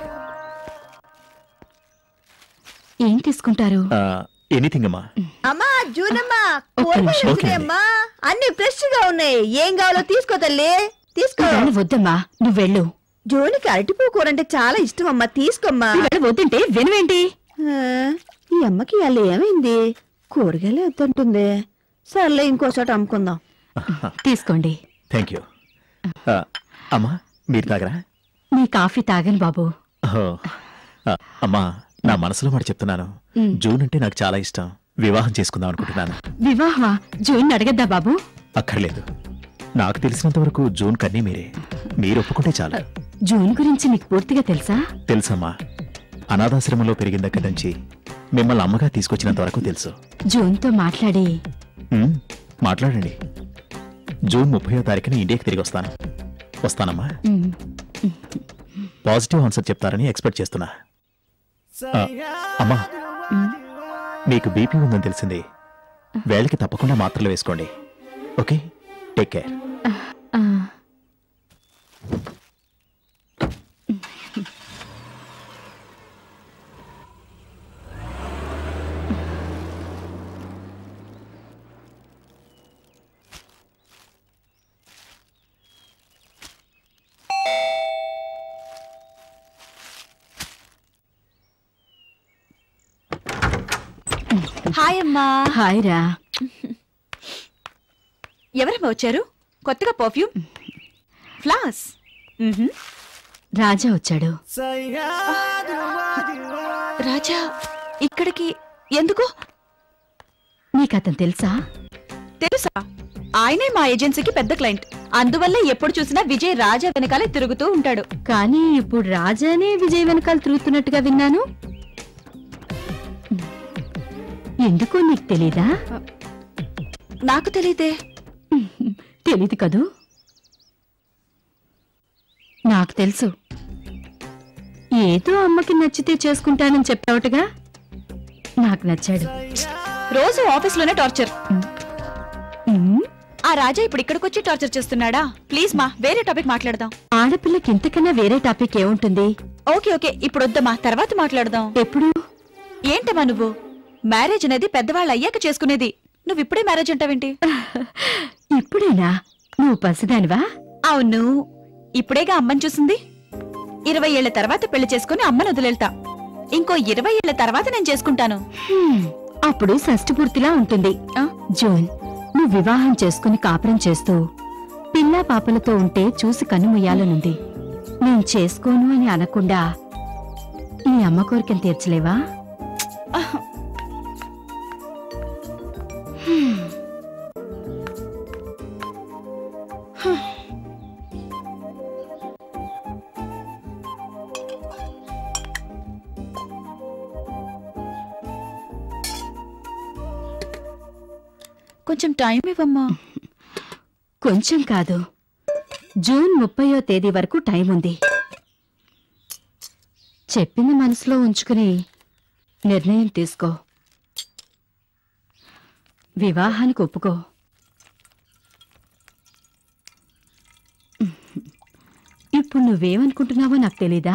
ఏం తీసుకుంటారు? ఎనీథింగ్ అమ్మా. అమ్మా జూనమ్మా, ఒక్క నిమిషం. ఓకే అండి. అమ్మా అన్ని ఫ్రెష్ గా ఉన్నాయి. ఏం కావాలో తీసుకో తల్లి, తీసుకో. ఇవాళ వద్దమ్మా, నువ్వు వెళ్ళు. జోనికి అరటిపూ కూర అంటే చాలా ఇష్టం అమ్మా, తీసుకోమ్మా. ఇవాళ వద్దంటే వినవేంటి? ఆ, ఈ అమ్మకి ఇవాళ ఏమైంది? కూరగాయలు వద్దంటుంది. సర్లే, ఇంకో చోట అమ్ముకుందాం. తీసుకోండి. Thank you. అమ్మా, మీరు తాగరా? నీ కాఫీ తాగను బాబు. ఓహో. ఆ, అమ్మా, నా మనసులో మాట చెప్తున్నాను. జూన్ అంటే నాకు చాలా ఇష్టం. వివాహం చేసుకుందాం అనుకుంటున్నాను. వివాహమా? జూన్ అడగద్దా బాబు? అక్కర్లేదు, నాకు తెలిసినంత వరకు జూన్ కన్నీ మీరే. మీరు ఒప్పుకుంటే చాలు. జూన్ గురించి నీకు పూర్తిగా తెలుసా? తెలుసమ్మా, అనాథాశ్రమంలో పెరిగిన దగ్గర నుంచి మిమ్మల్ని అమ్మగా తీసుకొచ్చినంత వరకు తెలుసు. జూన్తో మాట్లాడి ఉమ్, మాట్లాడండి. జూన్ ముప్పయో తారీఖున ఇండియాకి తిరిగి వస్తాను. వస్తానమ్మా. ఉమ్, పాజిటివ్ ఆన్సర్ చెప్తారని ఎక్స్పెక్ట్ చేస్తున్నా. ఆ, అమ్మా, మీకు బీపీ ఉందని తెలిసింది. వేళకి తప్పకుండా మాత్రలు వేసుకోండి. Okay, take care. ఆ, హాయ్ అమ్మా. హాయ్ రా. ఎవరమ్మా వచ్చారు? కొత్తగా పర్ఫ్యూమ్, ఫ్లాస్. రాజా వచ్చాడు. రాజా ఇక్కడికి ఎందుకు? నీకతను తెలుసా? తెలుసా, ఆయనే మా ఏజెన్సీకి పెద్ద క్లయింట్. అందువల్ల ఎప్పుడు చూసినా విజయ్ రాజా వెనకాలే తిరుగుతూ ఉంటాడు. కానీ ఇప్పుడు రాజానే విజయ్ వెనకాల తిరుగుతున్నట్టుగా విన్నాను. ఎందుకో నీకు తెలీదా? నాకు తెలీదే. తెలీదు కదూ? నాకు తెలుసు. ఏదో అమ్మకి నచ్చితే చేసుకుంటానని చెప్పావుటగా, నాకు నచ్చాడు. రోజు ఆఫీస్లోనే టార్చర్. ఉమ్, ఆ రాజా ఇప్పుడు ఇక్కడికొచ్చి టార్చర్ చేస్తున్నాడా? ప్లీజ్ మా, వేరే టాపిక్ మాట్లాడదాం. ఆడపిల్లకి ఇంతకన్నా వేరే టాపిక్ ఏముంటుంది? ఓకే ఓకే, ఇప్పుడు వద్దమ్మా, తర్వాత మాట్లాడదాం. ఎప్పుడు? ఏంటమ్మా నువ్వు? మ్యారేజ్ అనేది పెద్దవాళ్ళు అయ్యాక చేసుకునేది. నువ్వు ఇప్పుడే మ్యారేజ్ అంటావేంటి? ఇప్పుడేనా? నువ్వు పసిదానివా? అవును, ఇప్పుడేగా అమ్మని చూసింది. ఇరవై ఏళ్ల తర్వాత పెళ్లి చేసుకుని అమ్మను వదిలేళ్తా. ఇంకో ఇరవై ఏళ్ల తర్వాత నేను చేసుకుంటాను. హ్మ్, అప్పుడు షష్ఠి పూర్తిలా ఉంటుంది. ఆ? జోన్, నువ్వు వివాహం చేసుకుని కాపురం చేస్తూ పిల్లా పాపలతో ఉంటే చూసి కన్నుముయ్యాలనుంది. నేను చేసుకోను అని అనకుండా ఈ అమ్మ కోరికను తీర్చలేవా? కొంచెం టైం ఇవ్వమ్మా. కొంచెం కాదు, జూన్ ముప్పయో తేదీ వరకు టైం ఉంది. చెప్పింది మనసులో ఉంచుకుని నిర్ణయం తీసుకో. వివాహానికి ఒప్పుకో. ఇప్పుడు నువ్వేమనుకుంటున్నావో నాకు తెలీదా?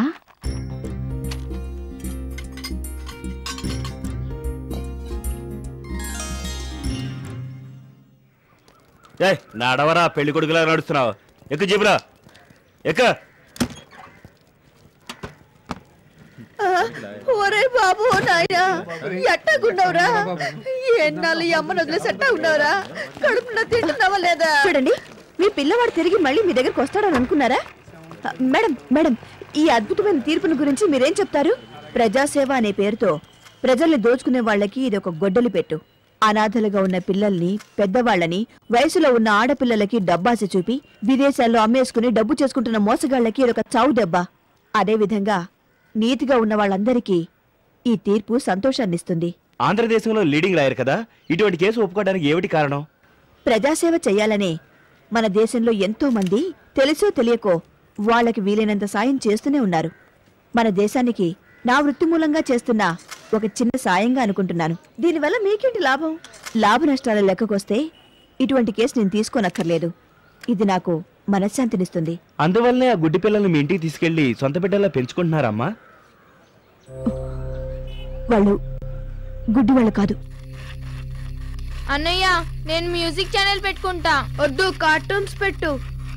నడవరా, పెళ్లి కొడుకులా నడుస్తున్నావు. ఎక్కు జీపురా, ఎక్క. ఒరే బాబు నాయనా, ఎట్టాగున్నావురా? ఎన్నాళ్ళు ఈ అమ్మను వదిలేసి ఎట్టాగున్నావురా? కడుపులో తింటున్నావా లేదా? చూడండి, మీ పిల్లవాడు తిరిగి మళ్ళీ మీ దగ్గరకు వస్తాడని అనుకున్నారా? మేడం మేడం ఈ అద్భుతమైన తీర్పును గురించి మీరేం చెప్తారు? ప్రజాసేవ అనే పేరుతో ప్రజల్ని దోచుకునే వాళ్ళకి ఇది ఒక గొడ్డలి పెట్టు. అనాథలుగా ఉన్న పిల్లల్ని, పెద్దవాళ్లని, వయసులో ఉన్న ఆడపిల్లలకి డబ్బాస చూపి విదేశాల్లో అమ్మేసుకుని డబ్బు చేసుకుంటున్న మోసగాళ్లకి ఇదొక చావు దెబ్బ. అదేవిధంగా నీతిగా ఉన్న వాళ్ళందరికీ ఈ తీర్పు సంతోషాన్నిస్తుంది. ఆంధ్రదేశంలో లీడింగ్ లాయర్ కదా, ఇటువంటి కేసు ఒప్పుకోవడానికి ఏమిటి కారణం? ప్రజాసేవ చెయ్యాలనే మన దేశంలో ఎంతో మంది తెలుసో తెలియకో వాళ్ళకి వీలైనంత సాయం చేస్తూనే ఉన్నారు. మన దేశానికి నా వృత్తి మూలంగా చేస్తున్న ఒక చిన్న సాయంగా అనుకుంటున్నాను. దీనివల్ల మీకేంటి లాభం? లాభ నష్టాల లెక్కకొస్తే ఇటువంటి కేసు నేను తీసుకోనక్కర్లేదు. ఇది నాకు మనశ్శాంతినిస్తుంది. అందువల్లనే ఆ గుడ్డి పిల్లల్ని మీ ఇంటికి తీసుకెళ్లి సొంత బిడ్డల్లా పెంచుకుంటున్నారమ్మా? వాళ్ళు గుడ్డి వాళ్ళు కాదు. అన్నయ్య, నేను మ్యూజిక్ ఛానల్ పెట్టుకుంటా. వద్దు, కార్టూన్స్ పెట్టు.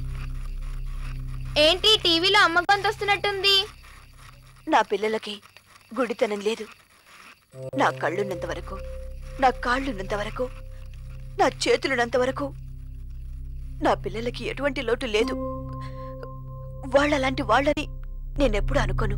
ఏంటి టీవీలో అమ్మ గొంతు వస్తున్నట్టుంది? నా పిల్లలకి గుడితనం లేదు. నా కళ్ళున్నంత వరకు, నా కాళ్ళున్నంత వరకు, నా చేతులున్నంత వరకు నా పిల్లలకి ఎటువంటి లోటు లేదు. వాళ్ళలాంటి వాళ్ళని నేనెప్పుడు అనుకోను.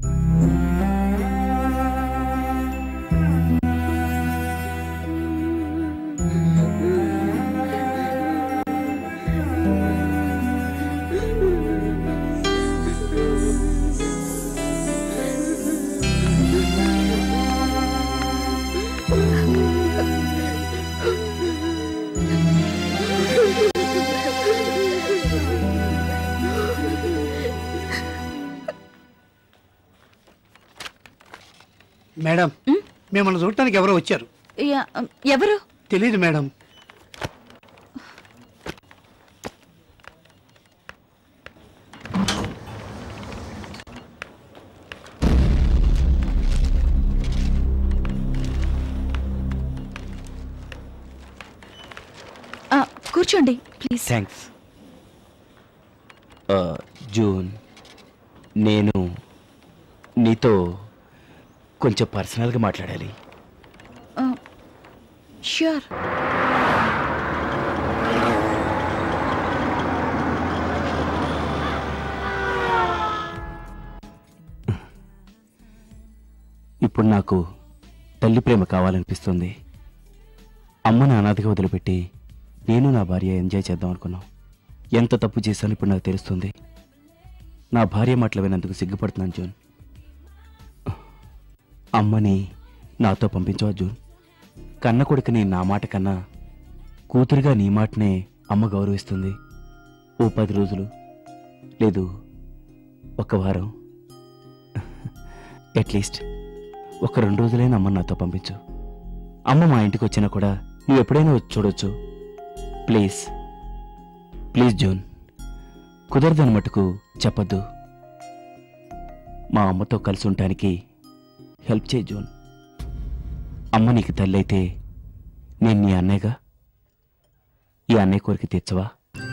మేడం, మిమ్మల్ని చూడటానికి ఎవరో వచ్చారు. ఎవరు? తెలీదు మేడం. కూర్చోండి ప్లీజ్. థ్యాంక్స్. జూన్, నేను నీతో కొంచెం పర్సనల్గా మాట్లాడాలి. ష్యూర్. ఇప్పుడు నాకు తల్లి ప్రేమ కావాలనిపిస్తుంది. అమ్మని అనాథగా వదిలిపెట్టి నేను నా భార్య ఎంజాయ్ చేద్దాం అనుకున్నాం. ఎంత తప్పు చేశాను ఇప్పుడు నాకు తెలుస్తుంది. నా భార్య మాటలు వినందుకు సిగ్గుపడుతున్నాను జూన్. అమ్మని నాతో పంపించవా జూన్? కన్న కొడుకుని నా మాట కన్నా కూతురుగా నీ మాటనే అమ్మ గౌరవిస్తుంది. ఓ పది రోజులు లేదు ఒక వారం అట్లీస్ట్ ఒక రెండు రోజులైనా అమ్మ నాతో పంపించు. అమ్మ మా ఇంటికి వచ్చినా కూడా నువ్వు ఎప్పుడైనా వచ్చి చూడొచ్చు. ప్లీజ్ ప్లీజ్ జూన్, కుదరదని మటుకు చెప్పద్దు. మా అమ్మతో కలిసి ఉండటానికి హెల్ప్ చేయి జూన్. అమ్మ నీకు తల్లి అయితే నేను నీ అన్నయ్యగా. ఈ అన్నయ్య కోరిక తీర్చవా?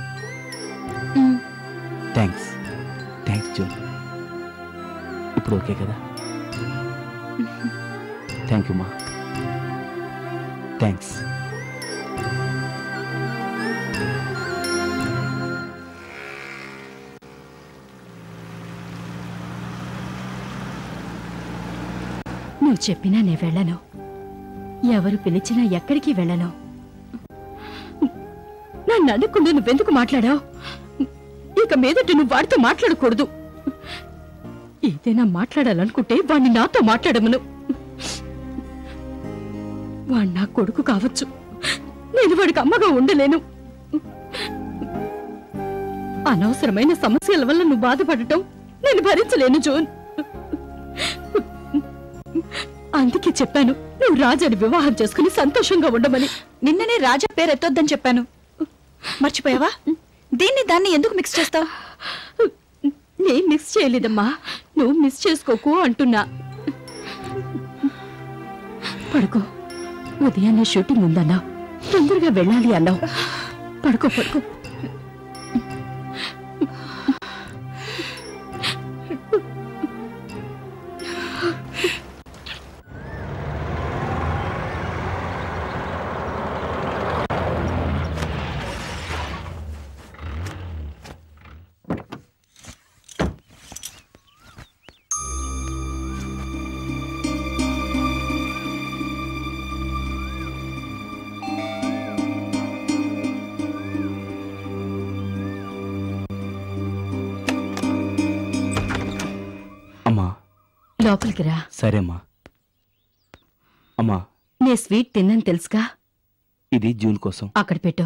Thanks thanks June. ఇప్పుడు ఓకే కదా? థ్యాంక్ యూ మా. థ్యాంక్స్. నువ్వు చెప్పినా నే వెళ్ళను. ఎవరు పిలిచినా ఎక్కడికి వెళ్ళను. నన్ను అడగకుండా నువ్వెందుకు మాట్లాడావు? ఇక మీదట నువ్వు వాడితో మాట్లాడకూడదు. ఏదైనా మాట్లాడాలనుకుంటే వాడిని నాతో మాట్లాడమను. వాడు నా కొడుకు కావచ్చు, నేను వాడికి అమ్మగా ఉండలేను. అనవసరమైన సమస్యల వల్ల నువ్వు బాధపడటం నేను భరించలేను జోన్. అందుకే చెప్పాను నువ్వు రాజాని వివాహం చేసుకుని సంతోషంగా ఉండమని. నిన్ననే రాజా పేరు ఎత్తొద్దని చెప్పాను, మర్చిపోయావా? దీన్ని దాన్ని ఎందుకు మిక్స్ చేస్తావు? నేను మిక్స్ చేయలేదమ్మా, నువ్వు మిస్ చేసుకోకు అంటున్నా. పడుకో, ఉదయాన్నే షూటింగ్ ఉందన్నా, తొందరగా వెళ్ళాలి అన్నావు. పడుకో పడుకో. లోపలికి రా. సరేమ్మా. అమ్మా, నే స్వీట్ తిన్నాను తెలుసుగా. ఇది జూన్ కోసం. అక్కడ పెట్టు.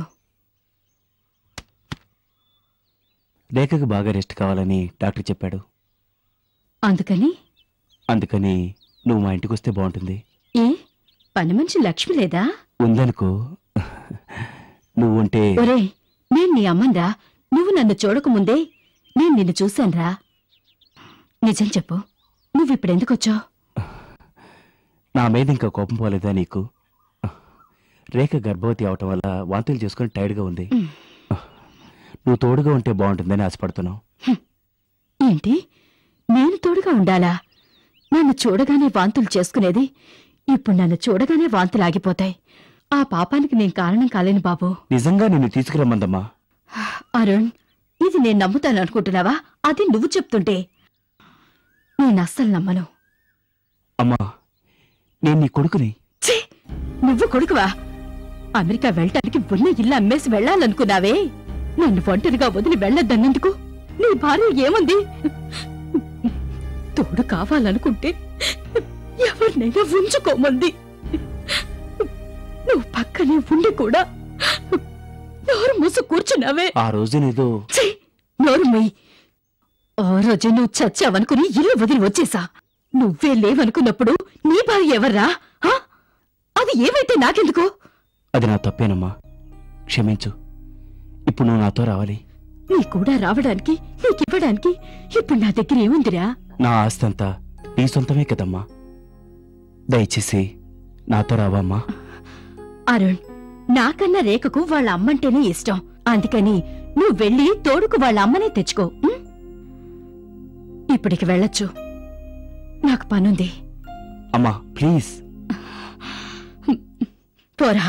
రేఖకు బాగా రెస్ట్ కావాలని డాక్టర్ చెప్పాడు. అందుకని అందుకని నువ్వు మా ఇంటికి వస్తే బాగుంటుంది. ఏ పని మనిషి లక్ష్మి లేదా? ఉందనుకో. నువ్వు ఉంటే. ఒరే, నేను నీ అమ్మన్రా. నువ్వు నన్ను చూడకముందే నేను నిన్ను చూశాన్రా. నిజం చెప్పు, నువ్విప్పుడెందుకొచ్చావు? నా మీద ఇంకా కోపం పోలేదా నీకు? రేఖ గర్భవతి అవటం వల్ల వాంతులు చేసుకుని టైర్డ్గా ఉంది. నువ్వు తోడుగా ఉంటే బాగుంటుందని ఆశపడుతున్నావు. ఏంటి, నేను తోడుగా ఉండాలా? నన్ను చూడగానే వాంతులు చేసుకునేది ఇప్పుడు నన్ను చూడగానే వాంతులు ఆగిపోతాయి. ఆ పాపానికి నేను కారణం కాలేను బాబు. నిజంగా నిన్ను తీసుకురమ్మందమ్మా. అరుణ్, ఇది నేను నమ్ముతాననుకుంటున్నావా? అది నువ్వు చెప్తుంటే నేను అస్సలు నమ్మను. అమ్మా, నేను నీ కొడుకుని. ఛీ, నువ్వు కొడుకువా? అమెరికా వెళ్ళటానికి ఉన్న ఇల్లు అమ్మేసి వెళ్ళాలనుకున్నావే? నన్ను ఒంటరిగా వదిలి వెళ్ళొద్దన్నందుకు నీ భార్య ఏముంది? తోడు కావాలనుకుంటే ఎవరినైనా ఉంచుకోమంది. నువ్వు పక్కనే ఉండి కూడా నోరు మూసు కూర్చున్నావే. ఆ రోజునేదో. నోరు మొయ్. ఆ రోజు నువ్వు చచ్చావనుకుని ఇల్లు వదిలి వచ్చేసా. నువ్వే లేవనుకున్నప్పుడు నీ భార్య ఎవర్రా? అది ఏమైతే నాకెందుకు? అది నా తప్పేనమ్మా, క్షమించు. ఇప్పుడు నువ్వు నాతో రావాలి. నీ కూడా రావడానికి, నీకివ్వడానికి ఇప్పుడు నా దగ్గర ఏముందిరా? నా ఆస్తంతా నీ సొంతమే కదమ్మా. దయచేసి నాతో రావమ్మా. అరుణ్, నాకన్నా రేఖకు వాళ్ళ అమ్మంటేనే ఇష్టం. అందుకని నువ్వు వెళ్ళి తోడుకు వాళ్ళ అమ్మనే తెచ్చుకో. ఇప్పటికి వెళ్ళొచ్చు, నాకు పనుంది. అమ్మా ప్లీజ్. పోరా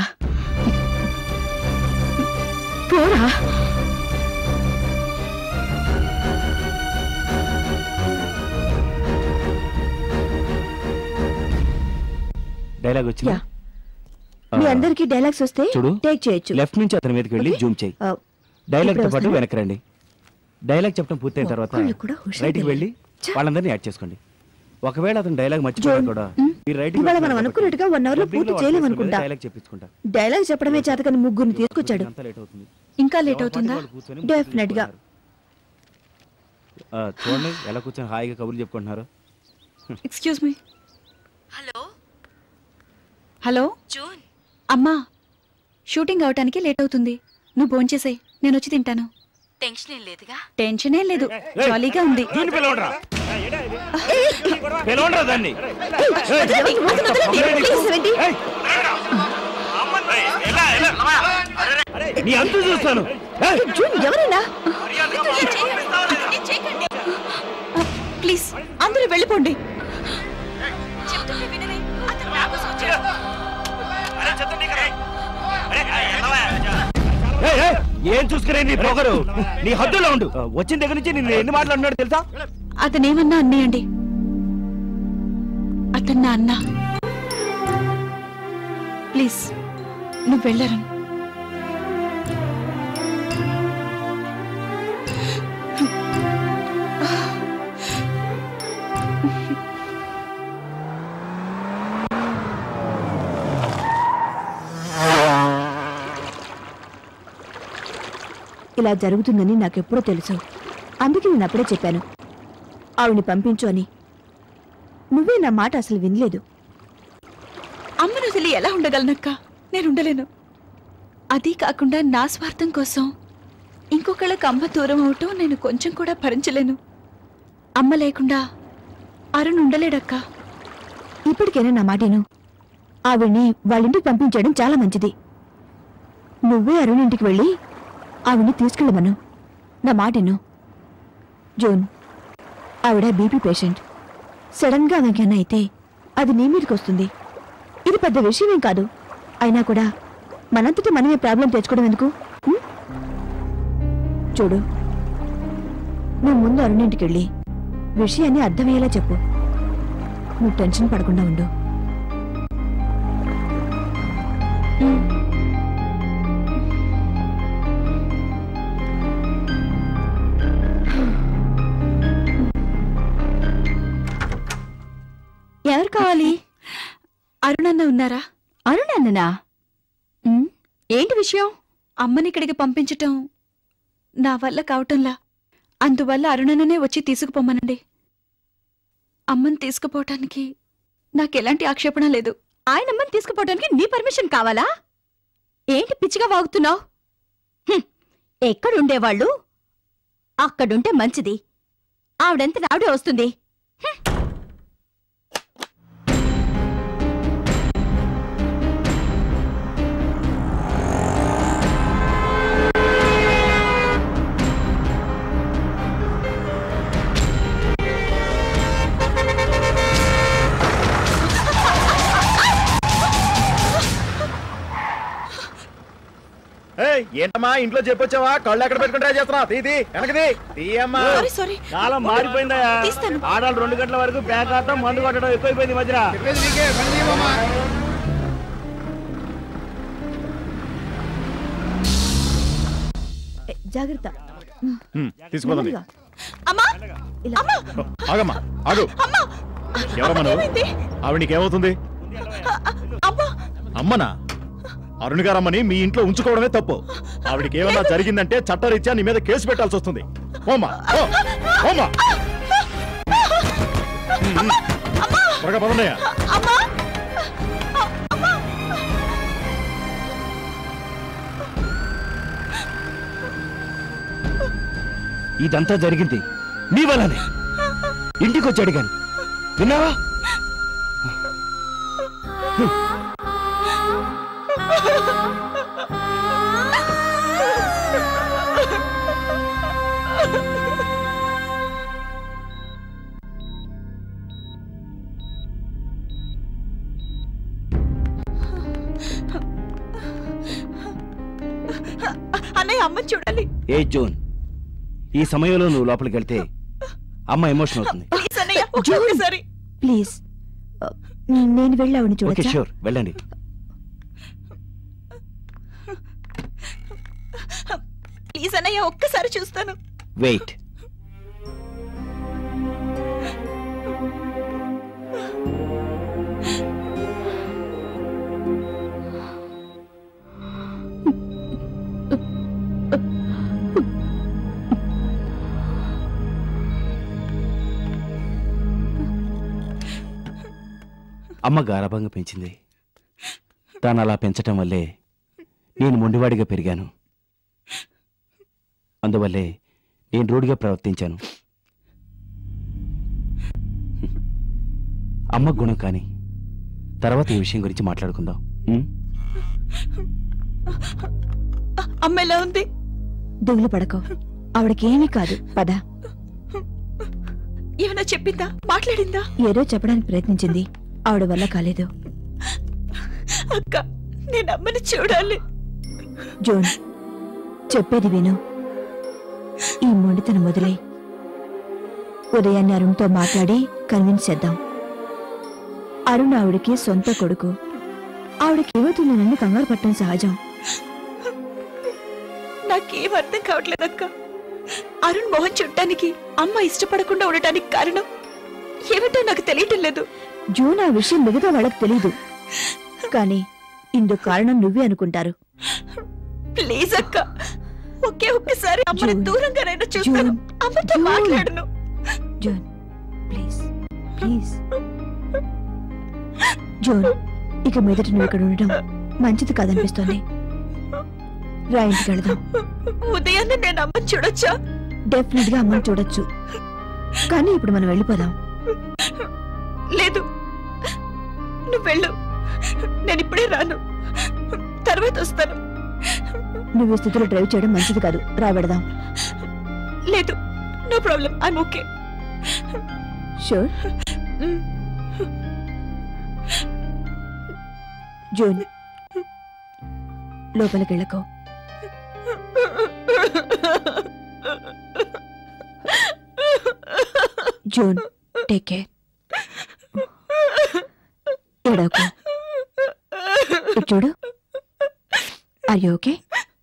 పోరా. డైలాగ్ వచ్చిందా? మీ అందరికి డైలాగ్స్ వస్తే చూడు, టేక్ చేయొచ్చు. లెఫ్ట్ నుంచి అతని మీదకి వెళ్ళి జూమ్ చేయి. డైలాగ్ తో పాటు వెనక్కి రండి. డైలాగ్ చెప్పడం పూర్తయిన తర్వాత రైట్కి వెళ్ళి వాళ్ళందరినీ యాడ్ చేసుకోండి. ఒకవేళ అతను డైలాగ్ మర్చిపోయినా కూడా ఇవాళ మనం అనుకున్నట్టుగా వన్ అవర్ లో పూర్తి చేయలేమనుకుంటా. డైలాగ్ చెప్పడమే చేతకని ముగ్గురిని తీసుకొచ్చాడు. ఇంకా లేట్ అవుతుందా? డెఫినెట్ గా. చూడండి ఎలా కూర్చొని హాయిగా కబుర్లు చెప్పుకుంటున్నారు. Excuse me. Hello hello June. అమ్మా, షూటింగ్ అవటానికి లేట్ అవుతుంది. నువ్వు భోంచేసేయ్, నేను వచ్చి తింటాను. టెన్షన్ ఏం లేదుగా? టెన్షన్ ఏం లేదు, జాలీగా ఉంది. చూస్తాను ఎవరైనా ప్లీజ్ అందరూ వెళ్ళిపోండి. ఏం చూసుకునే నీ పొగరు, నీ హద్దులో ఉండు. వచ్చిన దగ్గర నుంచి నిన్ను ఎన్ని మాట్లాడుతున్నాడు తెలుసా? అతనేమన్నా అన్నయ్యండి, అతను నా అన్న. ప్లీజ్ నువ్వు వెళ్ళరు. ఇలా జరుగుతుందని నాకెప్పుడో తెలుసు. అందుకే నేను అప్పుడే చెప్పాను ఆవిడ్ని పంపించు అని. నువ్వే నా మాట అసలు వినలేదు. అమ్మను వదిలి ఎలా ఉండగలనక్క? నేను ఉండలేను. అది కాకుండా నా స్వార్థం కోసం ఇంకొకళ్ళకి అమ్మ దూరం అవటం నేను కొంచెం కూడా భరించలేను. అమ్మ లేకుండా అరుణ్ ఉండలేడక్క. ఇప్పటికైనా నా మాటేను. ఆవిడ్ని వాళ్ళింటికి పంపించడం చాలా మంచిది. నువ్వే అరుణ్ ఇంటికి వెళ్ళి ఆవిడ్ని తీసుకెళ్ళమను. నా మాటేను. జూన్, ఆవిడ బీపీ పేషెంట్. సడన్ గా ఆమెకన్నా అయితే అది నీ మీదకి వస్తుంది. ఇది పెద్ద విషయమేం కాదు. అయినా కూడా మనంతటి మనమే ప్రాబ్లం తెచ్చుకోవడం ఎందుకు? చూడు, నువ్వు ముందు అరుణింటికి వెళ్ళి విషయాన్ని అర్థమయ్యేలా చెప్పు. నువ్వు టెన్షన్ పడకుండా ఉండు. ఎవరు కావాలి? అరుణన్న ఉన్నారా? అరుణన్ననా? ఏంటి విషయం? అమ్మని ఇక్కడికి పంపించటం నా వల్ల కావటంలా. అందువల్ల అరుణన్ననే వచ్చి తీసుకుపోమనండి. అమ్మని తీసుకుపోవటానికి నాకెలాంటి ఆక్షేపణ లేదు. ఆయనమ్మని తీసుకుపోవడానికి నీ పర్మిషన్ కావాలా? ఏంటి పిచ్చిగా వాగుతున్నావు? ఎక్కడుండేవాళ్ళు అక్కడుంటే మంచిది. ఆవిడంత ఆవిడే వస్తుంది. ఏంటమ్మా ఇంట్లో చెప్పొచ్చావా? కళ్ళు ఎక్కడ పెట్టుకుని ట్రై చేస్తున్నా? తీది వెనకది తీయమ్మా. కాలం మారిపోయిందా? ఆడాలి రెండు గంటల వరకు బ్యాగ్ ఆడటం, మందు కొట్టడం ఎక్కువైపోయింది మధ్య. జాగ్రత్త. తీసుకోదండి. అమ్మా, ఆగమ్మా, ఆగు. ఎవరమ్మా? ఆవిడకి ఏమవుతుంది? అమ్మనా? అరుణ్ గారమ్మని మీ ఇంట్లో ఉంచుకోవడమే తప్పు. ఆవిడికి ఏమన్నా జరిగిందంటే చట్టరీత్యా నీ మీద కేసు పెట్టాల్సి వస్తుంది. ఓమా ఓమా త్వరగా పదండియా. ఇదంతా జరిగింది నీ వల్లనే. ఇంటికి వచ్చి అడిగాను, విన్నావా? అన్నయ్య, అమ్మ చూడాలి. ఏ జూన్, ఈ సమయంలో నువ్వు లోపలికి వెళ్తే అమ్మ ఎమోషన్ అవుతుంది. ప్లీజ్ అన్నయ్య, ఒక్కసారి ప్లీజ్. నేను వెళ్ళి ఆవిడని ఓకే, చూడొచ్చా? షూర్, వెళ్ళండి. ప్లీజ్ అన్నయ్య, ఒక్కసారి చూస్తాను. వెయిట్. అమ్మ గారాభంగా పెంచింది. తాను అలా పెంచటం వల్లే నేను మొండివాడిగా పెరిగాను. అందువల్లే నేను రూఢిగా ప్రవర్తించాను. అమ్మ గుణం కాని తర్వాత ఈ విషయం గురించి మాట్లాడుకుందాం. అమ్మ ఎలా ఉంది? దిగులు పడకో, ఆవిడకేమీ కాదు. పద. ఏమైనా చెప్పిందా? మాట్లాడిందా? ఏదో చెప్పడానికి ప్రయత్నించింది, ఆవిడ వల్ల కాలేదు. అక్క, నేను అమ్మని చూడాలి. జోన్, చెప్పేది విను. ఈ మొండితనం మొదలై ఉదయాన్నే అరుణ్తో మాట్లాడి కన్విన్స్ చేద్దాం. అరుణ్ ఆవిడకి సొంత కొడుకు. ఆవిడకి ఏమవుతుందనని కంగారు పట్టడం సహజం. నాకేం అర్థం కావట్లేదక్క. అరుణ్ మోహన్ చూడటానికి అమ్మ ఇష్టపడకుండా ఉండటానికి కారణం ఏమిటో నాకు తెలియటం లేదు. జూన్, ఆ విషయం మిగతా వాళ్ళకి తెలీదు, కానీ ఇందుకు కారణం నువ్వే అనుకుంటారు. ప్లీజ్ అక్క, ఒకే ఒక్కసారి అమ్మని దూరంగానైనా చూస్తాను. అమ్మతో మాట్లాడను. Zone, please please. జోన్, ఇక మీదట నువ్వు ఇక్కడ ఉండడం మంచిది కాదనిపిస్తోంది. రా, ఇంటికి వెళదాం. ఉదయాన్నే నేను అమ్మని చూడొచ్చా? డెఫినెట్ గా అమ్మని చూడొచ్చు, కానీ ఇప్పుడు మనం వెళ్ళిపోదాం. లేదు, నువ్వు వెళ్ళు. నేను ఇప్పుడే రాను, తర్వాత వస్తాను. నువ్వు ఈ స్థితిలో డ్రైవ్ చేయడం మంచిది కాదు. రా, వెళదాం. లేదు, no problem, I'm okay. Sure. Joan, లోపలికి వెళ్ళకో. Joan, take care. ఏడవకు. ఇటు చూడు. Are you okay?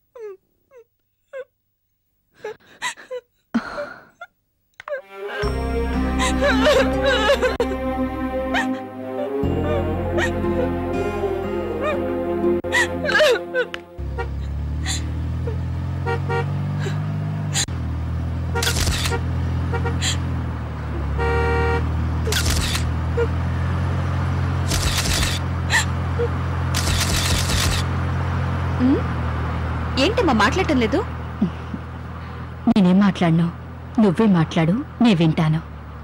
ఏంటమ్మా మాట్లాడటం లేదు? నేనేం మాట్లాడను, నువ్వే మాట్లాడు, నే వింటాను.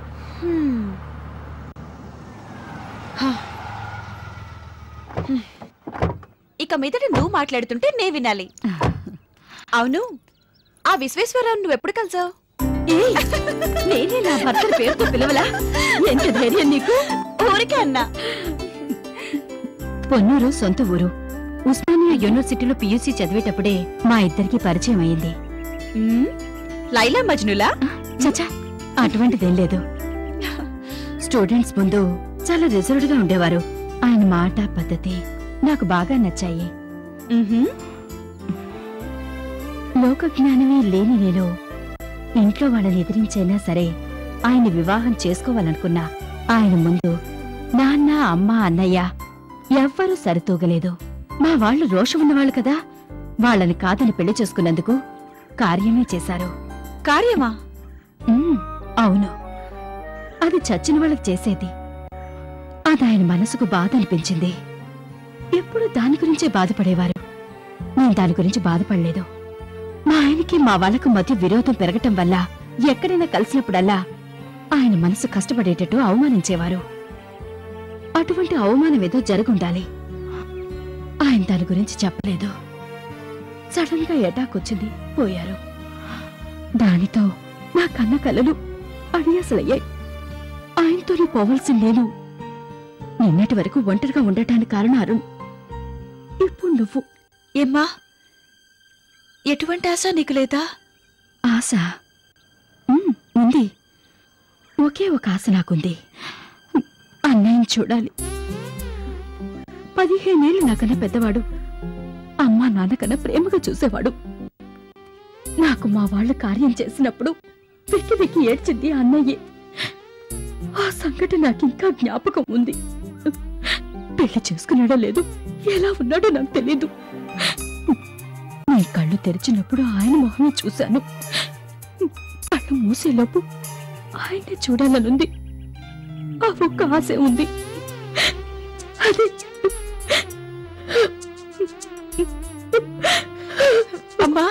ఇక మీదట నువ్వు మాట్లాడుతుంటే నే వినాలి. అవును, ఆ విశ్వేశ్వరరావు నువ్వు ఎప్పుడు కలిసావు? నేనే నా భర్త పేరుతో పిలవలా? ఎంత ధైర్యం నీకు? ఊరికే అన్నా. పొన్నూరు సొంత ఊరు. ఉస్మానియా యూనివర్సిటీలో పియూసీ చదివేటప్పుడే మా ఇద్దరికి పరిచయం అయింది. లైలా మజ్నులా? చచా, అటువంటిదేం లేదు. స్టూడెంట్స్ ముందు చాలా రిజర్వ్డ్ గా ఉండేవారు. ఆయన మాట పద్ధతి నాకు బాగా నచ్చాయి. లోక జ్ఞానమే లేని నేను ఇంట్లో వాళ్ళని ఎదిరించైనా సరే ఆయన వివాహం చేసుకోవాలనుకున్నా ఆయన ముందు నాన్న, అమ్మ, అన్నయ్య ఎవ్వరూ సరితూగలేదు. మా వాళ్ళు రోషం ఉన్నవాళ్ళు కదా, వాళ్ళని కాదని పెళ్లి చేసుకున్నందుకు కార్యమే చేశారు. కార్యమా? అవును, అది చచ్చిన వాళ్ళకి చేసేది. అది ఆయన మనసుకు బాధ అనిపించింది. ఎప్పుడు దాని గురించే బాధపడేవారు. నేను దాని గురించి బాధపడలేదు. మా ఆయనకి మా వాళ్ళకు మధ్య విరోధం పెరగటం వల్ల ఎక్కడైనా కలిసినప్పుడల్లా ఆయన మనసు కష్టపడేటట్టు అవమానించేవారు. అటువంటి అవమానం ఏదో జరుగుండాలి. ఆయన దాని గురించి చెప్పలేదు. సడన్ గా అటాక్ వచ్చింది, పోయారు. దానితో నా కన్న కలలు అడియాసలయ్యాయి. ఆయనతోనే పోవలసింది నేను. నిన్నటి వరకు ఒంటరిగా ఉండటానికి కారణం అరుణ్. ఇప్పుడు నువ్వు. ఏమ్మా, ఎటువంటి ఆశ నీకు లేదా? ఆశ ఉంది. ఒకే ఒక ఆశ నాకుంది. అన్నయ్యని చూడాలి. పదిహేనేళ్ళు నాకన్నా పెద్దవాడు. అమ్మా నాన్నకన్నా ప్రేమగా చూసేవాడు. నాకు మా వాళ్ళు కార్యం చేసినప్పుడు వెక్కి వెక్కి ఏడ్చింది అన్నయ్యే. ఆ సంఘటన నాకింకా జ్ఞాపకం ఉంది. పెళ్లి చేసుకున్నాడో లేదు, ఎలా ఉన్నాడో నాకు తెలీదు. నీ కళ్ళు తెరిచినప్పుడు ఆయన మొహమే చూశాను. కళ్ళు మూసేలోపు ఆయన్ని చూడాలనుంది. ఆ ఒక్క ఆశ ఉంది. అమ్మా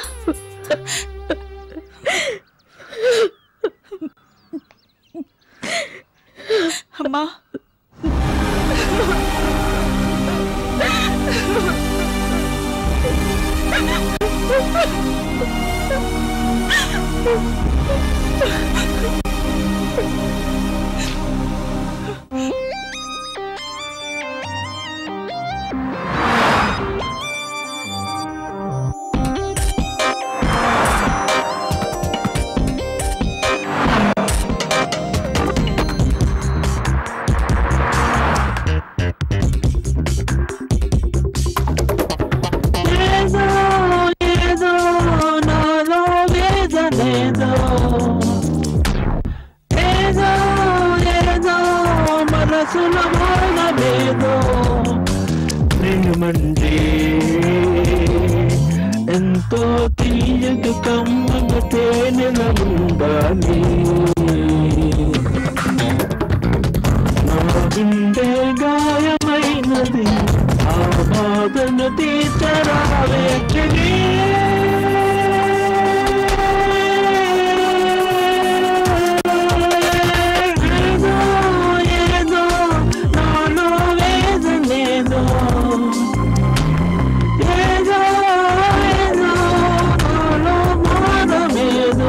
అమ్మా ఎంతో తీయదు కమ్మగా తేనెల ఉండాలి నా గుండె గాయమైనది ఆ బాధను తీర్చరావే ఏదో ఏదో నాలో వేదనేదో ఏదో ఏదో నాలో మానమేదో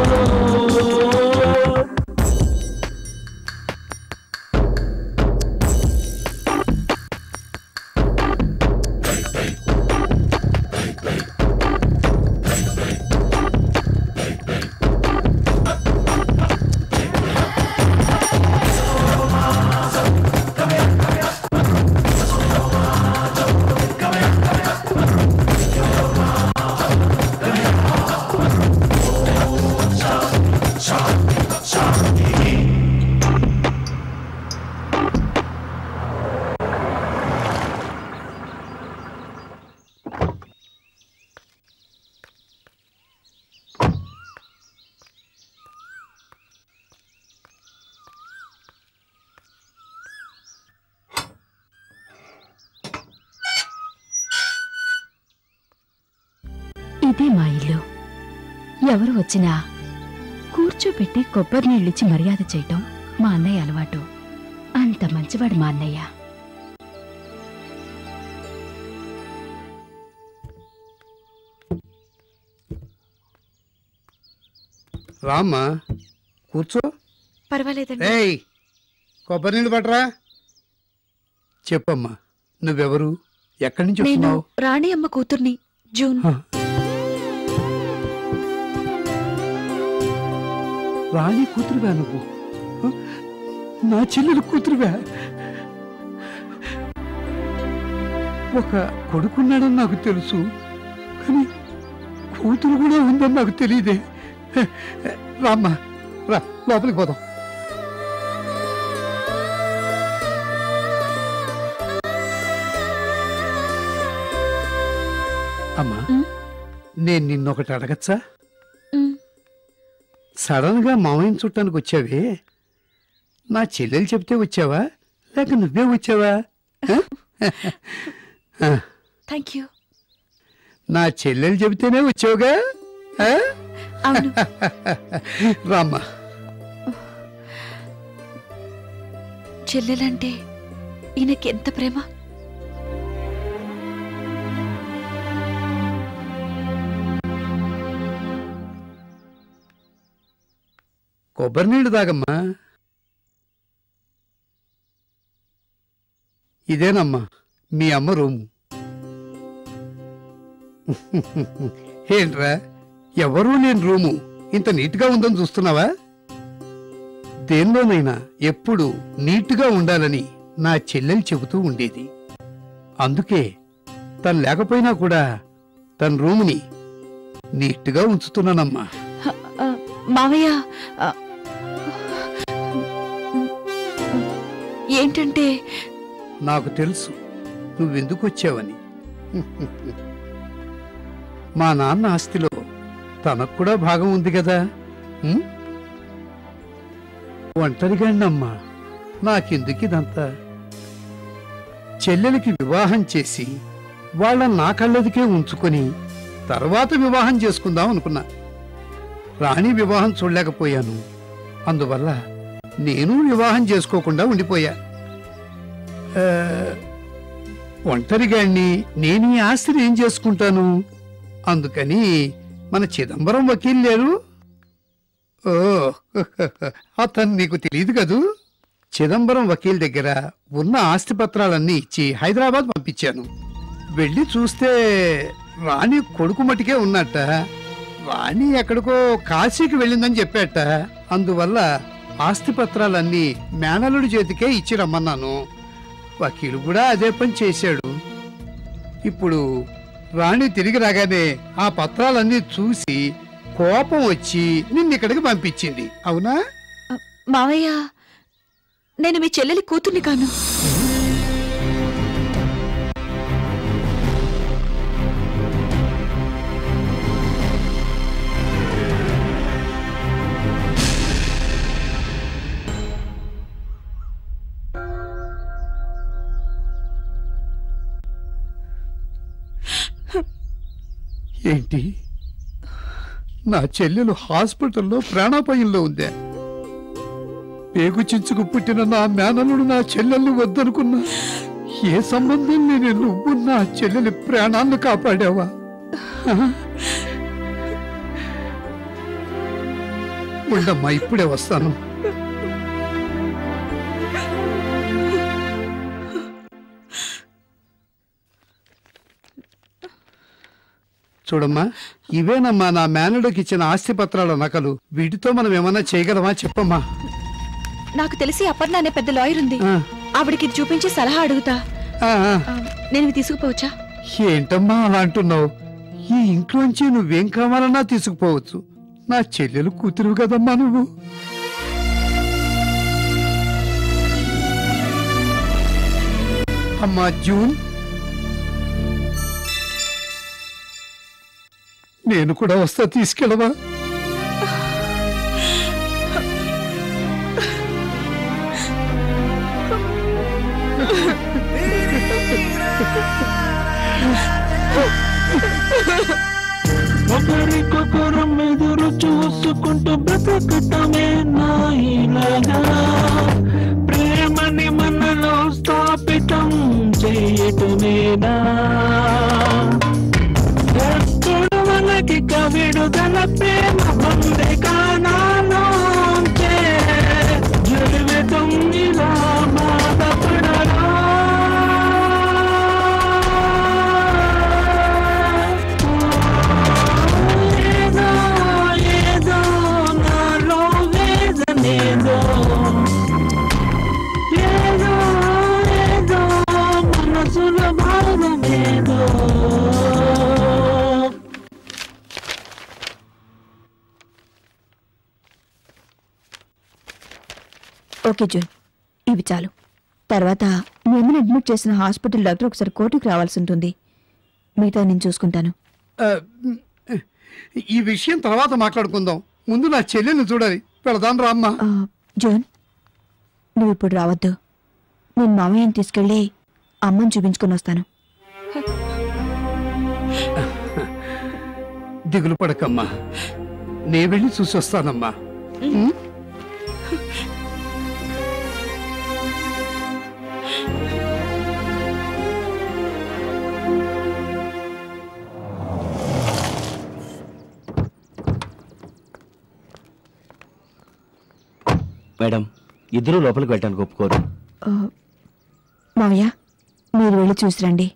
ఇదే మా ఇల్లు. ఎవరు వచ్చినా కూర్చోపెట్టి కొబ్బరి నీళ్ళిచ్చి మర్యాద చేయటం మా అన్నయ్య అలవాటు. అంత మంచివాడు మా అన్నయ్య. రామ్మా కూర్చో. పర్వాలేదండి. ఏయ్ కొబ్బరి నీళ్ళు పట్టరా. చెప్పమ్మా, నువ్వెవరు, ఎక్కడి నుంచి నేను వస్తున్నావు? రాణి అమ్మ కూతుర్ని, జూన్. రాణి కూతురువా నువ్వు? హ? నా చెల్లెలు కూతురువా? ఒక కొడుకున్నాడని నాకు తెలుసు, కానీ కూతురు కూడా ఉందని నాకు తెలియదే. రామ్మా రా, లోపలికి పోదాం. అమ్మా, నేను నిన్నొకటి అడగచ్చా? సడన్ గా మామయ్యని చుట్టానికి వచ్చావే, నా చెల్లెలు చెప్తే వచ్చావా లేక నువ్వే వచ్చావా? Thank you. నా చెల్లెలు చెబితేనే వచ్చావుగా? అవును. రామ్మా. చెల్లెలంటే ఈయనకి ఎంత ప్రేమ. కొబ్బరి నీళ్ళు తాగమ్మా. ఇదేనమ్మా మీ అమ్మ రూము. ఏంట్రా, ఎవరూ లేని రూము ఇంత నీట్గా ఉందని చూస్తున్నావా? దేనిలోనైనా ఎప్పుడు నీట్గా ఉండాలని నా చెల్లెలు చెబుతూ ఉండేది. అందుకే తను లేకపోయినా కూడా తన రూముని నీట్గా ఉంచుతున్నానమ్మా. మావయ్య, ఏంటంటే నాకు తెలుసు నువ్వెందుకు వచ్చావని. మా నాన్న ఆస్తిలో తనకు కూడా భాగం ఉంది కదా. ఒంటరిగానమ్మా, నాకెందుకు ఇదంతా? చెల్లెలికి వివాహం చేసి వాళ్ళ నా కళ్ళదికే ఉంచుకొని తర్వాత వివాహం చేసుకుందాం అనుకున్నా. రాణి వివాహం చూడలేకపోయాను. అందువల్ల నేను వివాహం చేసుకోకుండా ఉండిపోయా. ఒంటరిగాన్ని నేను ఈ ఆస్తిని ఏం చేసుకుంటాను? అందుకని మన చిదంబరం వకీల్ లేరు? ఓ అతను నీకు తెలియదు కదూ. చిదంబరం వకీల్ దగ్గర ఉన్న ఆస్తి పత్రాలన్నీ ఇచ్చి హైదరాబాద్ పంపించాను. వెళ్ళి చూస్తే రాణి కొడుకు మటుకే ఉన్నట్ట. రాణి ఎక్కడికో కాశీకి వెళ్ళిందని చెప్పాట. అందువల్ల ఆస్తి పత్రాలన్నీ మేనలుడి చేతికే ఇచ్చి రమ్మన్నాను. వకీలు కూడా అదే పని చేశాడు. ఇప్పుడు రాణి తిరిగి రాగానే ఆ పత్రాలన్నీ చూసి కోపం వచ్చి నిన్నిక్కడికి పంపించింది. అవునా? మావయ్య, నేను మీ చెల్లెలి కూతుర్ని కాను. ఏంటి, నా చెల్లెలు హాస్పిటల్లో ప్రాణాపాయంలో ఉందే? పేగు చించుకు పుట్టిన నా మేనలుడు నా చెల్లెల్ని వద్దనుకున్నా. ఏ సంబంధం లేని నువ్వు నా చెల్లెలి ప్రాణాలను కాపాడావా? ఉండమ్మా, ఇప్పుడే వస్తాను. చూడమ్మా, ఇవేనమ్మా నా మేనలుడికి ఇచ్చిన ఆస్తి పత్రాల నకలు. వీటితో మనం ఏమన్నా చేయగలమా చెప్పమ్మా. నాకు తెలిసి అపర్ణ అనే పెద్ద లాయర్ ఉంది. ఆవిడికి చూపించి సలహా అడుగుతా. నేను తీసుకుపోవచ్చా? ఏంటమ్మా అలా అంటున్నావు? ఈ ఇంట్లోంచి నువ్వేం కావాలన్నా తీసుకుపోవచ్చు. నా చెల్లెలు కూతురు కదమ్మా నువ్వు. అమ్మా జూన్, నేను కూడా వస్తా, తీసుకెళ్ళవా? ఒకరికొకరం ఎదురు చూసుకుంటూ బ్రతకటమే నాయిలాగా, ప్రేమని మనలో స్థాపితం చేయటమేనా? ఎప్పుడు మనకి కవిడుదల ప్రేమ పొందే కానాలోంచే జీవితం ఇలా బాధపడరా? ఏదో ఏదో నాలో వేదనేదో, ఏదో ఏదో మనసుల భావమేదో. ఓకే జూన్, ఇవి చాలు. తర్వాత మిమ్మల్ని అడ్మిట్ చేసిన హాస్పిటల్ డాక్టర్ ఒకసారి కోర్టుకు రావాల్సి ఉంటుంది. మిగతా నేను చూసుకుంటాను. ఈ విషయం తర్వాత మాట్లాడుకుందాం. ముందు నా చెల్లెల్ని చూడాలి. వెళదాం రామ్మా. జూన్, నువ్వు ఇప్పుడు రావద్దు. నేను మామయ్యని తీసుకెళ్ళి అమ్మని చూపించుకొని వస్తాను. దిగులు పడకమ్మా, నే వెళ్ళి చూసి వస్తానమ్మా. మేడం, ఇద్దరు లోపలికి వెళ్ళడానికి ఒప్పుకోరు. మావయ్య, మీరు వెళ్ళి చూసిరండి.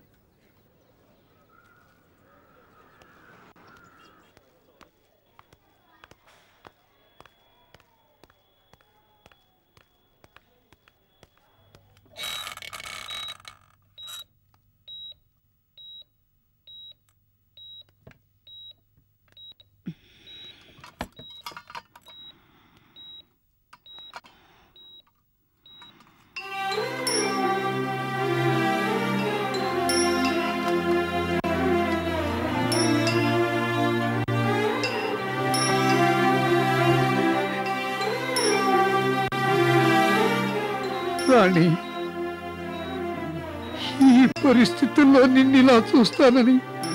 రాణి, పరిస్థితుల్లో నిన్నిలా చూస్తానని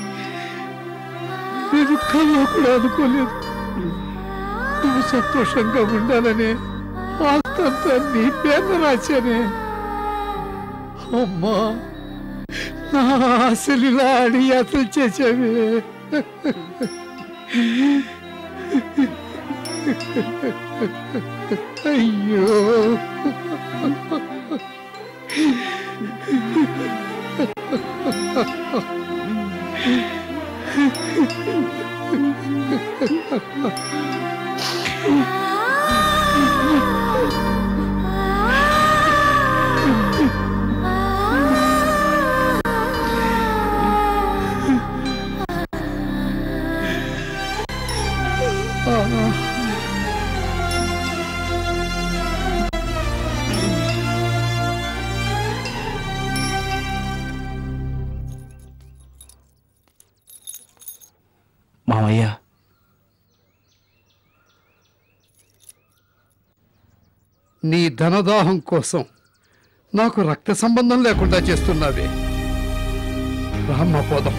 నేను కల్లో కూడా అనుకోలేదు. నువ్వు సంతోషంగా ఉండాలనే ఆస్తంతా నీ పేరు రాశానే. అమ్మా, నా ఆశలు ఇలా అడి అసలు చేసావే. అయ్యో, మామయ్య, నీ ధనదాహం కోసం నాకు రక్త సంబంధం లేకుండా చేస్తున్నావే. రామ్మ పోదాం.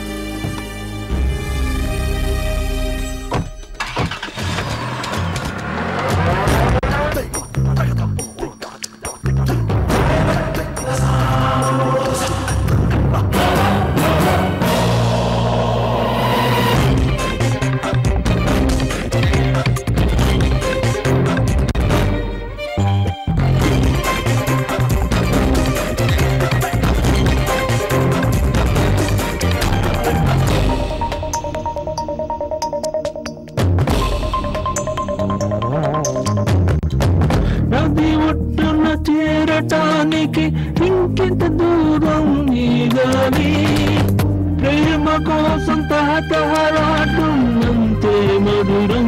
నది ఒడ్డున చేరటానికి ఇంకెంత దూరం ఈ గాలి, ప్రేమ కోసం తహతహలాటం అంతే మధురం.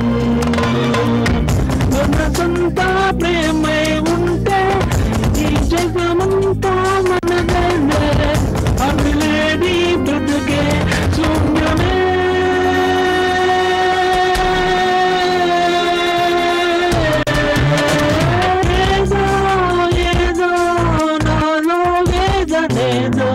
మనసంతా ప్రేమై ఉంటే ఈ జగమంతా మనదనే, అమిలేని బ్రతుకే శూన్యమే. ఏదో